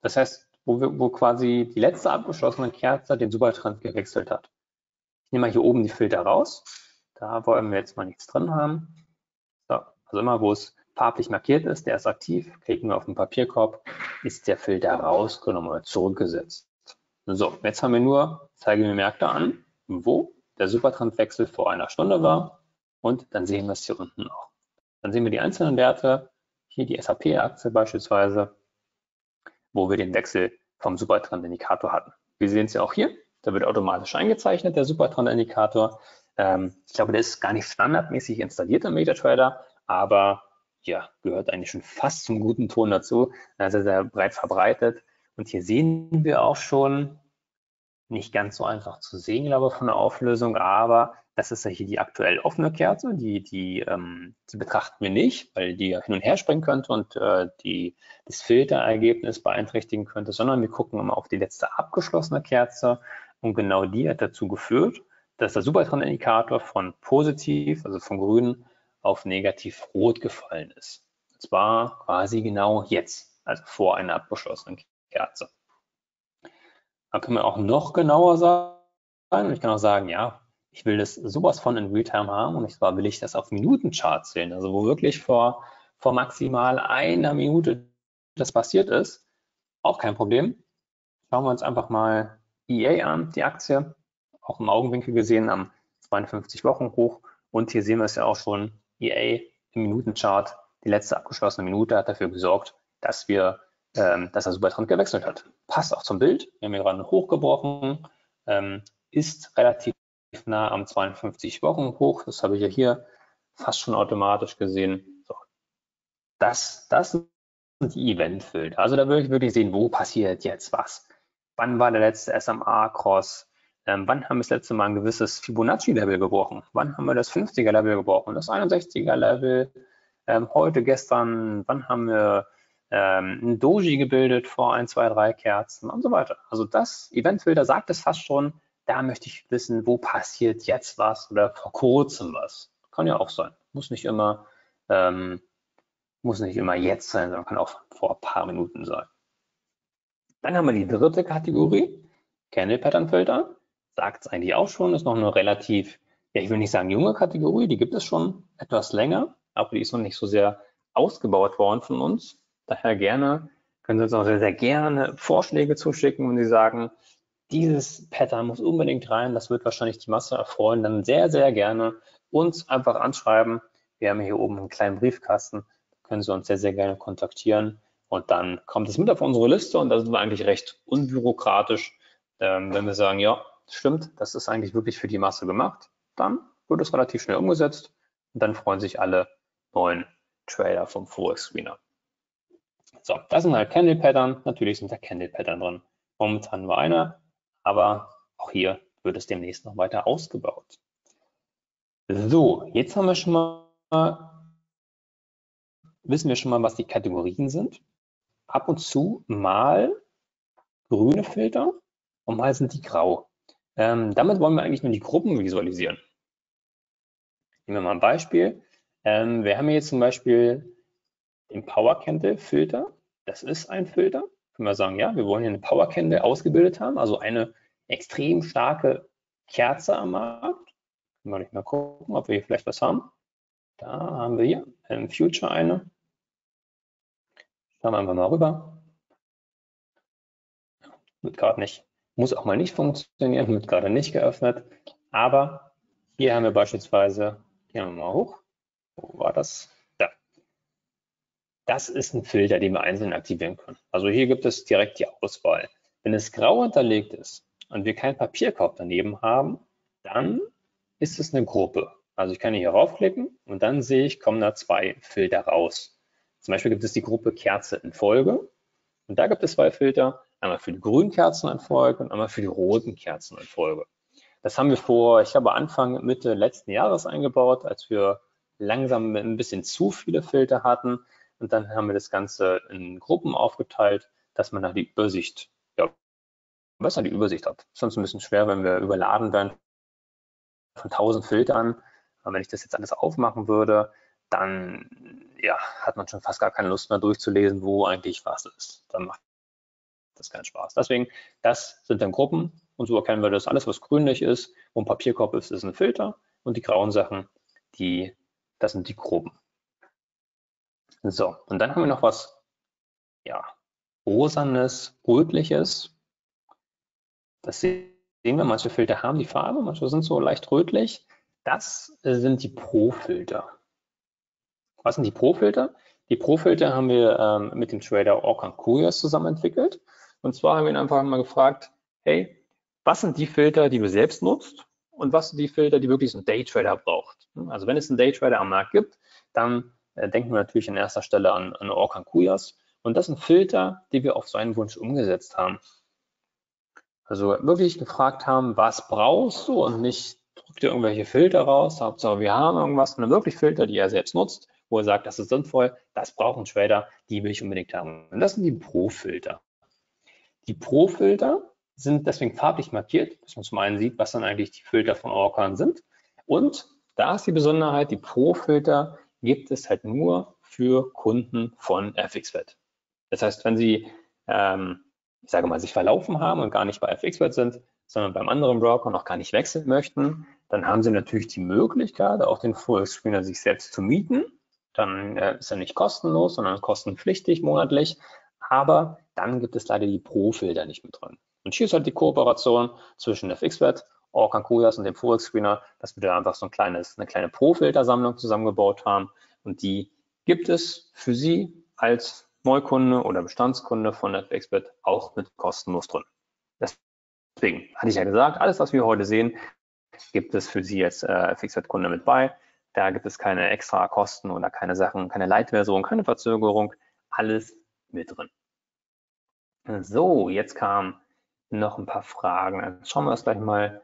[SPEAKER 2] Das heißt, wo quasi die letzte abgeschlossene Kerze den Supertrend gewechselt hat. Ich nehme mal hier oben die Filter raus. Da wollen wir jetzt mal nichts drin haben. So, also immer, wo es farblich markiert ist, der ist aktiv, klicken wir auf den Papierkorb, ist der Filter rausgenommen oder zurückgesetzt. So, jetzt haben wir nur, zeige mir Märkte an, wo der Supertrendwechsel vor einer Stunde war und dann sehen wir es hier unten auch. Dann sehen wir die einzelnen Werte, hier die SAP-Aktie beispielsweise, wo wir den Wechsel vom Supertrend-Indikator hatten. Wir sehen es ja auch hier, da wird automatisch eingezeichnet, der Supertrend-Indikator. Ich glaube, der ist gar nicht standardmäßig installiert im MetaTrader, aber ja, gehört eigentlich schon fast zum guten Ton dazu, also sehr breit verbreitet. Und hier sehen wir auch schon, nicht ganz so einfach zu sehen, glaube ich, von der Auflösung, aber das ist ja hier die aktuell offene Kerze, die betrachten wir nicht, weil die ja hin und her springen könnte und das Filterergebnis beeinträchtigen könnte, sondern wir gucken immer auf die letzte abgeschlossene Kerze und genau die hat dazu geführt, dass der Supertrend-Indikator von positiv, also von grün, auf negativ rot gefallen ist. Und zwar quasi genau jetzt, also vor einer abgeschlossenen Kerze. Da können wir auch noch genauer sein. Und ich kann auch sagen, ja, ich will das sowas von in Realtime haben und zwar will ich das auf Minutencharts sehen, also wo wirklich vor maximal einer Minute das passiert ist. Auch kein Problem. Schauen wir uns einfach mal EA an, die Aktie, auch im Augenwinkel gesehen am 52-Wochen-Hoch. Und hier sehen wir es ja auch schon, EA im Minutenchart, die letzte abgeschlossene Minute hat dafür gesorgt, dass der Supertrend gewechselt hat. Passt auch zum Bild. Wir haben hier gerade hochgebrochen, ist relativ nah am 52-Wochen-Hoch. Das habe ich ja hier fast schon automatisch gesehen. So. Das sind die Eventfilter. Also da würde ich wirklich sehen, wo passiert jetzt was. Wann war der letzte SMA-Cross? Wann haben wir das letzte Mal ein gewisses Fibonacci-Level gebrochen? Wann haben wir das 50er-Level gebrochen? Das 61er-Level? Heute, gestern, wann haben wir ein Doji gebildet vor 1, 2, 3 Kerzen und so weiter. Also das Eventfilter sagt es fast schon, da möchte ich wissen, wo passiert jetzt was oder vor kurzem was. Kann ja auch sein. Muss nicht immer jetzt sein, sondern kann auch vor ein paar Minuten sein. Dann haben wir die dritte Kategorie, Candle Pattern Filter. Sagt es eigentlich auch schon, ist noch eine relativ, ja, ich will nicht sagen junge Kategorie, die gibt es schon etwas länger, aber die ist noch nicht so sehr ausgebaut worden von uns. Daher können Sie uns auch sehr, sehr gerne Vorschläge zuschicken, wenn Sie sagen, dieses Pattern muss unbedingt rein, das wird wahrscheinlich die Masse erfreuen, dann sehr, sehr gerne uns einfach anschreiben. Wir haben hier oben einen kleinen Briefkasten, da können Sie uns sehr, sehr gerne kontaktieren und dann kommt es mit auf unsere Liste und da sind wir eigentlich recht unbürokratisch. Wenn wir sagen, ja, stimmt, das ist eigentlich wirklich für die Masse gemacht, dann wird es relativ schnell umgesetzt und dann freuen sich alle neuen Trader vom Forex Screener. So, das sind halt Candle Pattern. Natürlich sind da Candle Pattern drin. Momentan nur einer, aber auch hier wird es demnächst noch weiter ausgebaut. So, jetzt haben wir wissen wir schon mal, was die Kategorien sind. Ab und zu mal grüne Filter und mal sind die grau. Damit wollen wir eigentlich nur die Gruppen visualisieren. Nehmen wir mal ein Beispiel. Wir haben hier jetzt zum Beispiel den Power Candle Filter. Das ist ein Filter. Können wir sagen, ja, wir wollen hier eine Power Candle ausgebildet haben, also eine extrem starke Kerze am Markt. Können wir nicht mal gucken, ob wir hier vielleicht was haben. Da haben wir hier im Future eine. Schauen wir einfach mal rüber. Wird gerade nicht, muss auch mal nicht funktionieren, wird gerade nicht geöffnet. Aber hier haben wir beispielsweise, gehen wir mal hoch. Wo war das? Da. Das ist ein Filter, den wir einzeln aktivieren können. Also hier gibt es direkt die Auswahl. Wenn es grau hinterlegt ist und wir keinen Papierkorb daneben haben, dann ist es eine Gruppe. Also ich kann hier raufklicken und dann sehe ich, kommen da 2 Filter raus. Zum Beispiel gibt es die Gruppe Kerze in Folge und da gibt es 2 Filter, einmal für die grünen Kerzen in Folge und einmal für die roten Kerzen in Folge. Das haben wir ich glaube Anfang, Mitte letzten Jahres eingebaut, als wir langsam ein bisschen zu viele Filter hatten. Und dann haben wir das Ganze in Gruppen aufgeteilt, dass man da die Übersicht, ja, besser die Übersicht hat. Ist sonst ein bisschen schwer, wenn wir überladen werden von 1000 Filtern. Aber wenn ich das jetzt alles aufmachen würde, dann ja, hat man schon fast gar keine Lust mehr durchzulesen, wo eigentlich was ist. Dann macht das ist kein Spaß. Deswegen, das sind dann Gruppen und so erkennen wir das. Alles, was grünlich ist, wo ein Papierkorb ist, ist ein Filter und die grauen Sachen, das sind die Gruppen. So, und dann haben wir noch was, ja, rosanes, rötliches. Das sehen wir, manche Filter haben die Farbe, manche sind so leicht rötlich. Das sind die Pro-Filter. Was sind die Pro-Filter? Die Pro-Filter haben wir mit dem Trader Orkan Curious zusammen entwickelt. Und zwar haben wir ihn einfach mal gefragt, hey, was sind die Filter, die du selbst nutzt? Und was sind die Filter, die wirklich so ein Daytrader braucht? Also wenn es einen Daytrader am Markt gibt, dann denken wir natürlich an erster Stelle an Orkan Curious. Und das sind Filter, die wir auf seinen Wunsch umgesetzt haben. Also wirklich gefragt haben, was brauchst du und nicht drück dir irgendwelche Filter raus, Hauptsache wir haben irgendwas, sondern wirklich Filter, die er selbst nutzt, wo er sagt, das ist sinnvoll, das braucht ein Trader, die will ich unbedingt haben. Und das sind die Pro-Filter. Die Pro-Filter sind deswegen farblich markiert, dass man zum einen sieht, was dann eigentlich die Filter von Orkan sind. Und da ist die Besonderheit, die Pro-Filter gibt es halt nur für Kunden von FXFET. Das heißt, wenn Sie ich sage mal, sich verlaufen haben und gar nicht bei FXFET sind, sondern beim anderen Broker noch gar nicht wechseln möchten, dann haben Sie natürlich die Möglichkeit, auch den Forex-Screener sich selbst zu mieten. Dann ist er nicht kostenlos, sondern kostenpflichtig monatlich. Aber dann gibt es leider die Pro-Filter nicht mit drin. Und hier ist halt die Kooperation zwischen FXFET, Orkan Curious und dem Forex-Screener, dass wir da einfach so eine kleine Pro-Filter-Sammlung zusammengebaut haben. Und die gibt es für Sie als Neukunde oder Bestandskunde von FXFET auch mit kostenlos drin. Deswegen hatte ich ja gesagt, alles, was wir heute sehen, gibt es für Sie als FXFET-Kunde mit bei. Da gibt es keine extra Kosten oder keine Sachen, keine Light-Version, keine Verzögerung, alles mit drin. So, jetzt kamen noch ein paar Fragen. Dann schauen wir das gleich mal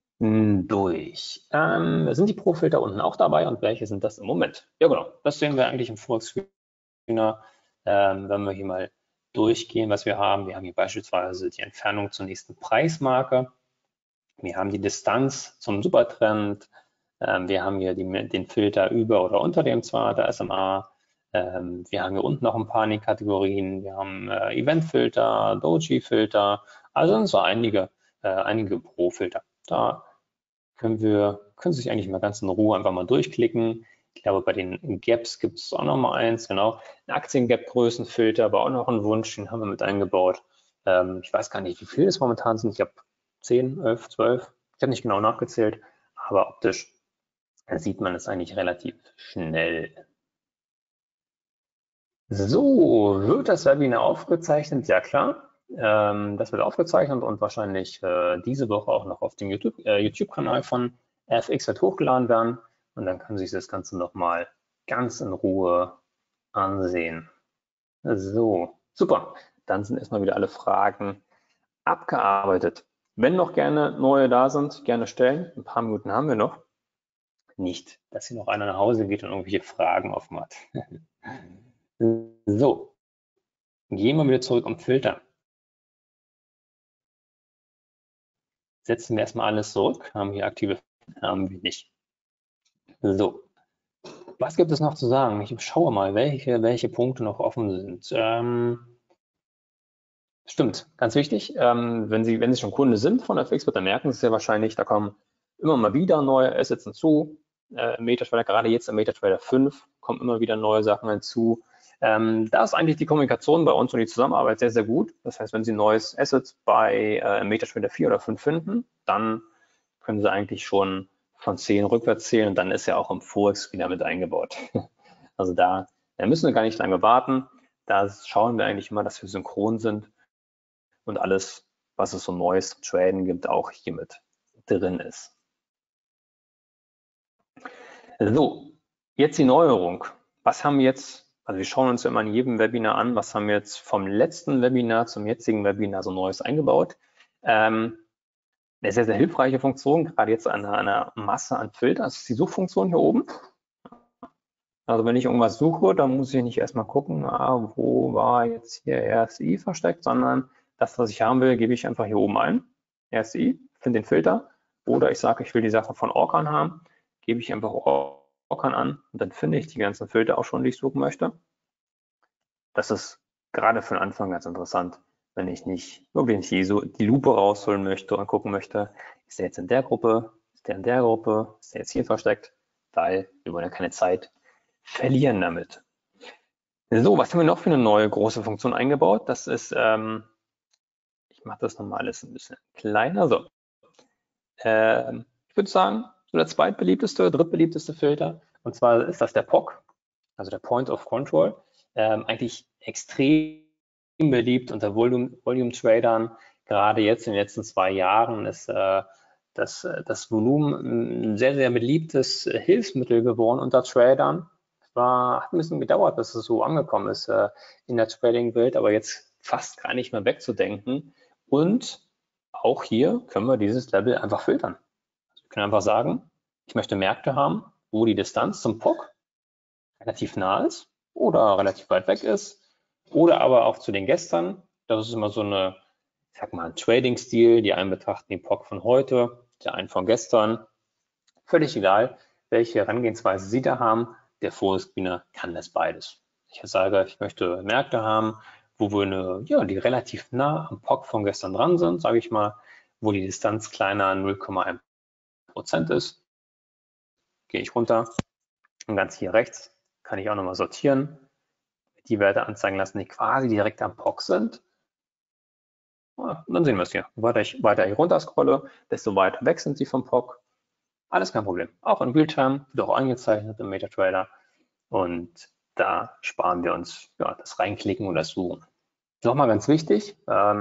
[SPEAKER 2] durch. Sind die Pro-Filter unten auch dabei und welche sind das im Moment? Ja, genau. Das sehen wir eigentlich im Forex-Screener. Wenn wir hier mal durchgehen, was wir haben. Wir haben hier beispielsweise die Entfernung zur nächsten Preismarke. Wir haben die Distanz zum Supertrend. Wir haben hier den Filter über oder unter dem der SMA. Wir haben hier unten noch ein paar Kategorien. Wir haben Event-Filter, Doji-Filter. Also sind so einige Pro-Filter. Da können Sie sich eigentlich mal ganz in Ruhe einfach mal durchklicken. Ich glaube, bei den Gaps gibt es auch noch mal eins, genau. Ein Aktien-Gap-Größenfilter, aber auch noch ein Wunsch, den haben wir mit eingebaut. Ich weiß gar nicht, wie viele es momentan sind. Ich habe 10, 11, 12. Ich habe nicht genau nachgezählt, aber optisch sieht man es eigentlich relativ schnell. So, wird das Webinar aufgezeichnet? Ja, klar. Das wird aufgezeichnet und wahrscheinlich diese Woche auch noch auf dem YouTube-Kanal von FXFET hochgeladen werden. Und dann können Sie sich das Ganze nochmal ganz in Ruhe ansehen. So, super. Dann sind erstmal wieder alle Fragen abgearbeitet. Wenn noch gerne neue da sind, gerne stellen. Ein paar Minuten haben wir noch. Nicht, dass hier noch einer nach Hause geht und irgendwelche Fragen offen hat. So, gehen wir wieder zurück am Filter. Setzen wir erstmal alles zurück. Haben hier aktive, haben wir nicht. So, was gibt es noch zu sagen? Ich schaue mal, welche Punkte noch offen sind. Stimmt, ganz wichtig. Wenn Sie schon Kunde sind von FXFET, dann merken Sie es ja wahrscheinlich, da kommen immer mal wieder neue Assets hinzu. MetaTrader, gerade jetzt im MetaTrader 5 kommen immer wieder neue Sachen hinzu. Da ist eigentlich die Kommunikation bei uns und die Zusammenarbeit sehr, sehr gut. Das heißt, wenn Sie ein neues Asset bei MetaTrader 4 oder 5 finden, dann können Sie eigentlich schon von 10 rückwärts zählen und dann ist ja auch im Forex wieder mit eingebaut. Also da müssen wir gar nicht lange warten. Da schauen wir eigentlich immer, dass wir synchron sind und alles, was es so Neues zu traden gibt, auch hier mit drin ist. So, jetzt die Neuerung. Was haben wir jetzt, also wir schauen uns immer in jedem Webinar an, was haben wir jetzt vom letzten Webinar zum jetzigen Webinar so Neues eingebaut. Eine sehr, sehr hilfreiche Funktion, gerade jetzt an einer Masse an Filtern, das ist die Suchfunktion hier oben. Also wenn ich irgendwas suche, dann muss ich nicht erstmal gucken, wo war jetzt hier RSI versteckt, sondern das, was ich haben will, gebe ich einfach hier oben ein. RSI, finde den Filter. Oder ich sage, ich will die Sache von Orkan haben, gebe ich einfach Orkan an und dann finde ich die ganzen Filter auch schon, die ich suchen möchte. Das ist gerade für den Anfang ganz interessant, wenn ich nicht wirklich die Lupe rausholen möchte und gucken möchte, ist der jetzt in der Gruppe, ist der in der Gruppe, ist der jetzt hier versteckt, weil wir wollen ja keine Zeit verlieren damit. So, was haben wir noch für eine neue große Funktion eingebaut? Das ist, ich mache das nochmal alles ein bisschen kleiner. So, ich würde sagen, so der zweitbeliebteste, drittbeliebteste Filter, und zwar ist das der POC, also der Point of Control, eigentlich extrem beliebt unter Volume-Tradern. Gerade jetzt in den letzten 2 Jahren ist das Volumen ein sehr, sehr beliebtes Hilfsmittel geworden unter Tradern. Hat ein bisschen gedauert, bis es so angekommen ist in der Trading-Welt, aber jetzt fast gar nicht mehr wegzudenken. Und auch hier können wir dieses Level einfach filtern. Wir können einfach sagen, ich möchte Märkte haben, wo die Distanz zum POC relativ nah ist oder relativ weit weg ist oder aber auch zu den Gestern. Das ist immer so eine, ich sag mal, ein Trading-Stil. Die einen betrachten den POC von heute, der einen von gestern. Völlig egal, welche Herangehensweise Sie da haben. Der Forex-Screener kann das beides. Ich sage, ich möchte Märkte haben, wo wir die relativ nah am POC von gestern dran sind, sage ich mal, wo die Distanz kleiner 0,1% ist. Gehe ich runter und ganz hier rechts kann ich auch nochmal sortieren, die Werte anzeigen lassen, die quasi direkt am POC sind. Und dann sehen wir es hier. Je weiter ich runter scrolle, desto weiter weg sind sie vom POC. Alles kein Problem. Auch in Realtime wird auch angezeichnet im MetaTrader. Und da sparen wir uns das Reinklicken und das Suchen. Nochmal ganz wichtig,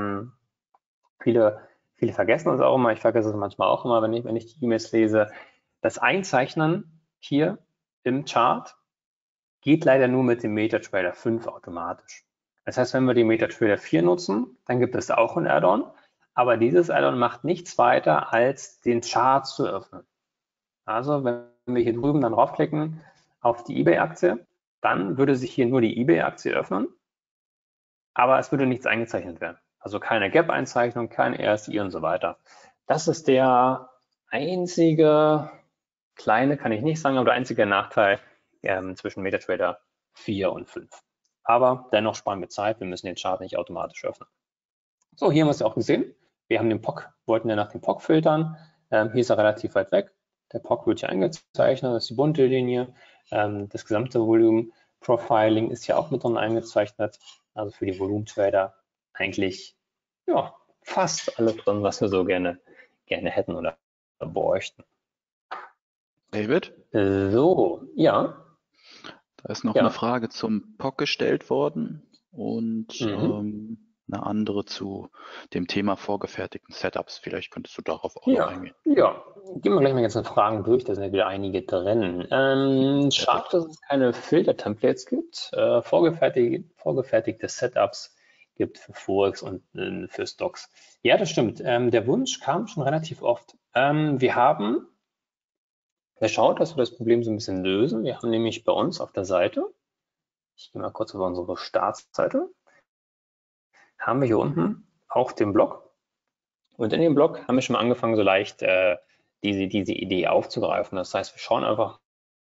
[SPEAKER 2] viele vergessen das auch immer, ich vergesse es manchmal auch immer, wenn ich die E-Mails lese. Das Einzeichnen hier im Chart geht leider nur mit dem MetaTrader 5 automatisch. Das heißt, wenn wir den MetaTrader 4 nutzen, dann gibt es auch ein Add-on, aber dieses Add-on macht nichts weiter, als den Chart zu öffnen. Also wenn wir hier drüben dann draufklicken auf die eBay-Aktie, dann würde sich hier nur die eBay-Aktie öffnen, aber es würde nichts eingezeichnet werden. Also keine Gap-Einzeichnung, kein RSI und so weiter. Das ist der einzige kleine, kann ich nicht sagen, aber der einzige Nachteil zwischen MetaTrader 4 und 5. Aber dennoch sparen wir Zeit, wir müssen den Chart nicht automatisch öffnen. So, hier haben wir es ja auch gesehen. Wir haben den POC, wollten ja nach dem POC filtern. Hier ist er relativ weit weg. Der POC wird hier eingezeichnet, das ist die bunte Linie. Das gesamte Volume Profiling ist ja auch mit drin eingezeichnet. Also für die Volumentrader eigentlich fast alles drin, was wir so gerne hätten oder bräuchten.
[SPEAKER 1] David?
[SPEAKER 2] So, ja.
[SPEAKER 1] Da ist noch eine Frage zum POC gestellt worden und eine andere zu dem Thema vorgefertigten Setups. Vielleicht könntest du darauf auch noch eingehen.
[SPEAKER 2] Ja, gehen wir gleich mal jetzt Fragen durch, da sind ja wieder einige drin. Schade, dass es keine Filter-Templates gibt. Vorgefertigte Setups gibt für Forex und für Stocks. Ja, das stimmt. Der Wunsch kam schon relativ oft. Wir haben geschaut, dass wir das Problem so ein bisschen lösen. Wir haben nämlich bei uns auf der Seite, ich gehe mal kurz auf unsere Startseite, haben wir hier unten auch den Blog. Und in dem Blog haben wir schon mal angefangen, so leicht diese Idee aufzugreifen. Das heißt, wir schauen einfach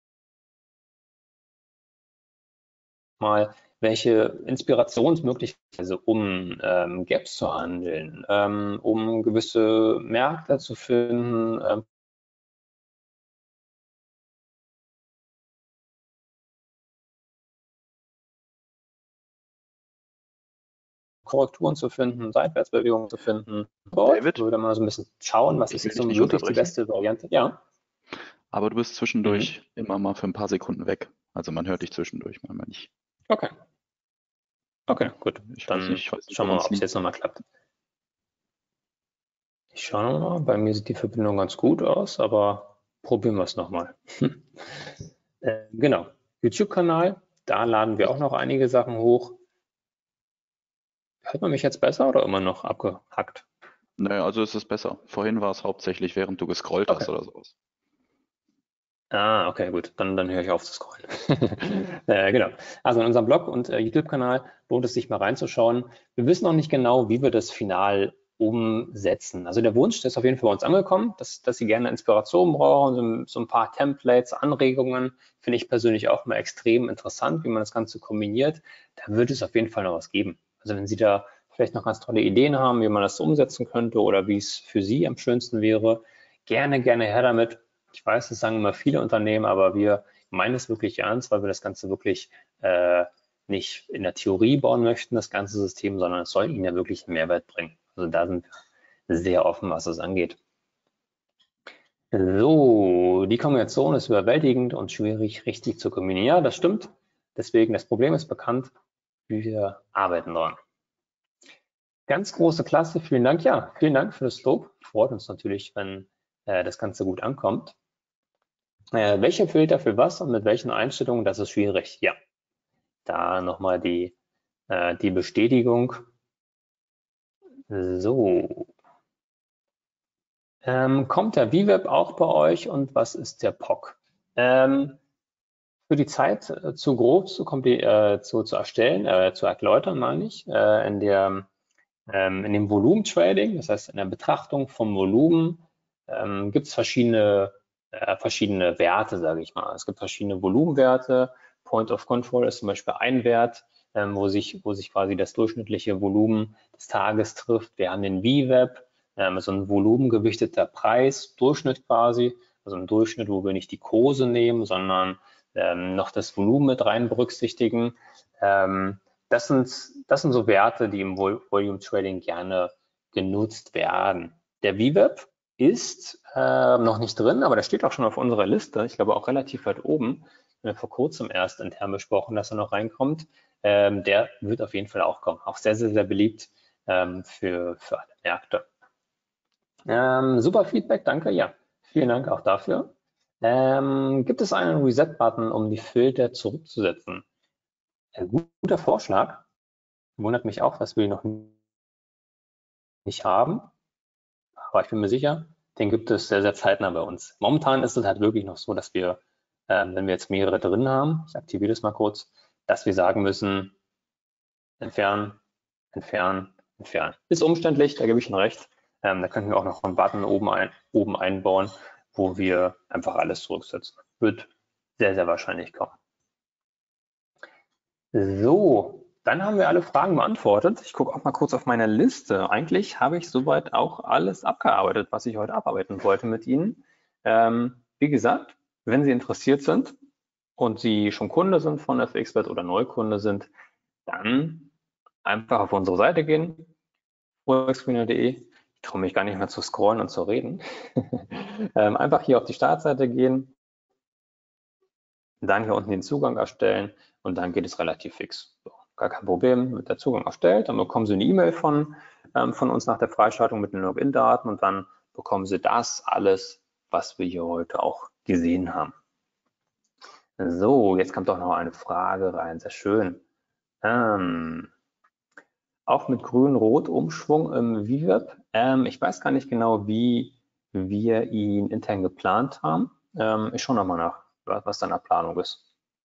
[SPEAKER 2] mal, welche Inspirationsmöglichkeiten, um Gaps zu handeln, um gewisse Märkte zu finden, Korrekturen zu finden, Seitwärtsbewegungen zu finden.
[SPEAKER 1] David?
[SPEAKER 2] Würde man so ein bisschen schauen, was ist jetzt so wirklich die beste Variante. Ja.
[SPEAKER 1] Aber du bist zwischendurch immer mal für ein paar Sekunden weg. Also man hört dich zwischendurch, manchmal nicht.
[SPEAKER 2] Okay. Okay, gut. Dann schauen wir mal, ob es jetzt nochmal klappt. Ich schaue mal, bei mir sieht die Verbindung ganz gut aus, aber probieren wir es nochmal. Genau, YouTube-Kanal, da laden wir auch noch einige Sachen hoch. Hört man mich jetzt besser oder immer noch abgehackt?
[SPEAKER 1] Naja, also ist es besser. Vorhin war es hauptsächlich, während du gescrollt hast oder sowas.
[SPEAKER 2] Okay, gut. Dann höre ich auf zu scrollen. Genau. Also in unserem Blog und YouTube-Kanal lohnt es sich mal reinzuschauen. Wir wissen noch nicht genau, wie wir das final umsetzen. Also der Wunsch, der ist auf jeden Fall bei uns angekommen, dass Sie gerne Inspiration brauchen, so ein paar Templates, Anregungen, finde ich persönlich auch mal extrem interessant, wie man das Ganze kombiniert. Da wird es auf jeden Fall noch was geben. Also wenn Sie da vielleicht noch ganz tolle Ideen haben, wie man das umsetzen könnte oder wie es für Sie am schönsten wäre, gerne her damit. Ich weiß, das sagen immer viele Unternehmen, aber wir meinen es wirklich ernst, weil wir das Ganze wirklich nicht in der Theorie bauen möchten, das ganze System, sondern es soll Ihnen ja wirklich einen Mehrwert bringen. Also da sind wir sehr offen, was es angeht. So, die Kombination ist überwältigend und schwierig richtig zu kombinieren. Ja, das stimmt. Deswegen, das Problem ist bekannt. Wir arbeiten dran. Ganz große Klasse, vielen Dank. Ja, vielen Dank für das Lob. Freut uns natürlich, wenn das Ganze gut ankommt. Welche Filter für was und mit welchen Einstellungen, das ist schwierig. Ja, da nochmal die Bestätigung. So. Kommt der VWeb auch bei euch und was ist der POC? Für die Zeit zu grob zu erstellen, zu erläutern, meine ich, in dem Volumentrading, das heißt in der Betrachtung vom Volumen, gibt es verschiedene Werte, sage ich mal. Es gibt verschiedene Volumenwerte. Point of Control ist zum Beispiel ein Wert, wo sich quasi das durchschnittliche Volumen des Tages trifft. Wir haben den VWAP, so ein volumengewichteter Preis, Durchschnitt quasi, also ein Durchschnitt, wo wir nicht die Kurse nehmen, sondern noch das Volumen mit rein berücksichtigen. Das sind so Werte, die im Volume Trading gerne genutzt werden. Der VWAP ist noch nicht drin, aber der steht auch schon auf unserer Liste. Ich glaube auch relativ weit oben. Wir haben vor kurzem erst intern besprochen, dass er noch reinkommt. Der wird auf jeden Fall auch kommen. Auch sehr, sehr, sehr beliebt für alle Märkte. Super Feedback, danke. Ja, vielen Dank auch dafür. Gibt es einen Reset-Button, um die Filter zurückzusetzen? Guter Vorschlag. Wundert mich auch, dass wir ihn noch nicht haben. Aber ich bin mir sicher, den gibt es sehr, sehr zeitnah bei uns. Momentan ist es halt wirklich noch so, dass wir, wenn wir jetzt mehrere drin haben, ich aktiviere das mal kurz, dass wir sagen müssen, entfernen, entfernen, entfernen. Ist umständlich, da gebe ich schon recht. Da könnten wir auch noch einen Button oben einbauen, wo wir einfach alles zurücksetzen. Wird sehr, sehr wahrscheinlich kommen. So, dann haben wir alle Fragen beantwortet. Ich gucke auch mal kurz auf meine Liste. Eigentlich habe ich soweit auch alles abgearbeitet, was ich heute abarbeiten wollte mit Ihnen. Wie gesagt, wenn Sie interessiert sind und Sie schon Kunde sind von FXBet oder Neukunde sind, dann einfach auf unsere Seite gehen, forexscreener.de. Ich traue mich gar nicht mehr zu scrollen und zu reden. Einfach hier auf die Startseite gehen, dann hier unten den Zugang erstellen und dann geht es relativ fix. So, gar kein Problem, wird der Zugang erstellt, dann bekommen Sie eine E-Mail von uns nach der Freischaltung mit den Login-Daten und dann bekommen Sie das alles, was wir hier heute auch gesehen haben. So, jetzt kommt doch noch eine Frage rein, sehr schön. Auch mit Grün-Rot-Umschwung im VWAP. Ich weiß gar nicht genau, wie wir ihn intern geplant haben. Ich schaue nochmal nach, was dann nach Planung ist.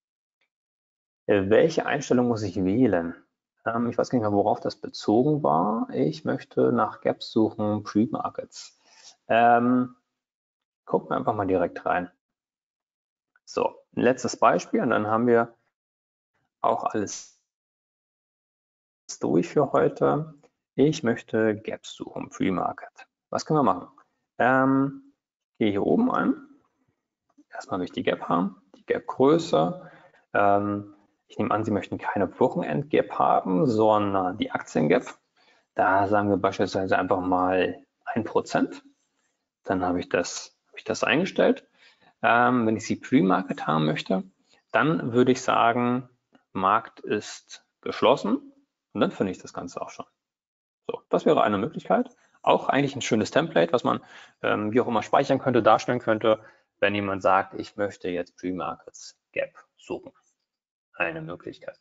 [SPEAKER 2] Welche Einstellung muss ich wählen? Ich weiß gar nicht mehr, worauf das bezogen war. Ich möchte nach Gaps suchen, Pre-Markets. Gucken wir einfach mal direkt rein. So, ein letztes Beispiel und dann haben wir auch alles durch für heute. Ich möchte Gaps suchen, Pre-Market. Was können wir machen? Gehe hier oben an. Erstmal will ich die Gap haben, die Gap-Größe. Ich nehme an, Sie möchten keine Wochenend-Gap haben, sondern die Aktien-Gap. Da sagen wir beispielsweise einfach mal 1%. Dann habe ich das eingestellt. Wenn ich sie Pre-Market haben möchte, dann würde ich sagen, Markt ist geschlossen und dann finde ich das Ganze auch schon. So, das wäre eine Möglichkeit. Auch eigentlich ein schönes Template, was man wie auch immer speichern könnte, darstellen könnte, wenn jemand sagt, ich möchte jetzt Pre-Markets Gap suchen. Eine Möglichkeit.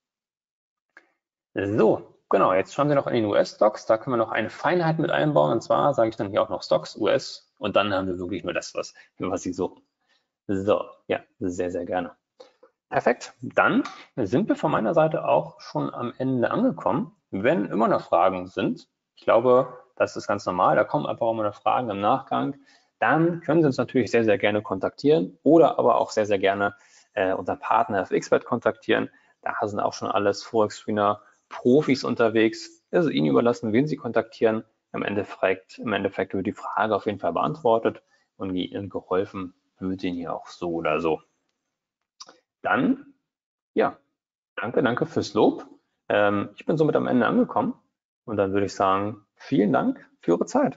[SPEAKER 2] So, genau, jetzt schauen Sie noch in den US-Stocks. Da können wir noch eine Feinheit mit einbauen. Und zwar sage ich dann hier auch noch Stocks, US. Und dann haben wir wirklich nur das, was Sie suchen. So, ja, sehr, sehr gerne. Perfekt, dann sind wir von meiner Seite auch schon am Ende angekommen. Wenn immer noch Fragen sind, ich glaube, das ist ganz normal, da kommen einfach immer noch Fragen im Nachgang, dann können Sie uns natürlich sehr, sehr gerne kontaktieren oder aber auch sehr, sehr gerne unseren Partner FXBet kontaktieren. Da sind auch schon alles Forex-Screener Profis unterwegs. Es ist Ihnen überlassen, wen Sie kontaktieren. Im Endeffekt wird die Frage auf jeden Fall beantwortet und Ihnen geholfen wird Ihnen hier auch so oder so. Dann, ja, danke fürs Lob. Ich bin somit am Ende angekommen und dann würde ich sagen, vielen Dank für Ihre Zeit.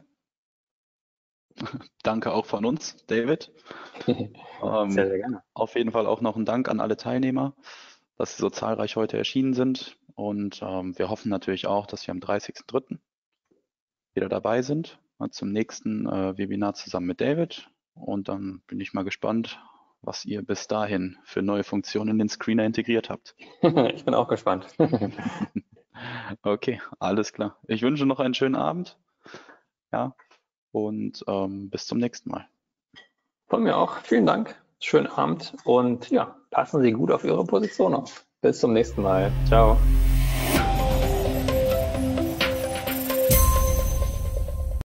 [SPEAKER 1] Danke auch von uns, David.
[SPEAKER 2] Sehr, sehr gerne.
[SPEAKER 1] Auf jeden Fall auch noch ein Dank an alle Teilnehmer, dass sie so zahlreich heute erschienen sind. Und wir hoffen natürlich auch, dass wir am 30.03. wieder dabei sind, zum nächsten Webinar zusammen mit David. Und dann bin ich mal gespannt, was ihr bis dahin für neue Funktionen in den Screener integriert habt.
[SPEAKER 2] Ich bin auch gespannt.
[SPEAKER 1] Okay, alles klar. Ich wünsche noch einen schönen Abend. Ja, und bis zum nächsten Mal.
[SPEAKER 2] Von mir auch. Vielen Dank. Schönen Abend und ja, passen Sie gut auf Ihre Position auf. Bis zum nächsten Mal. Ciao.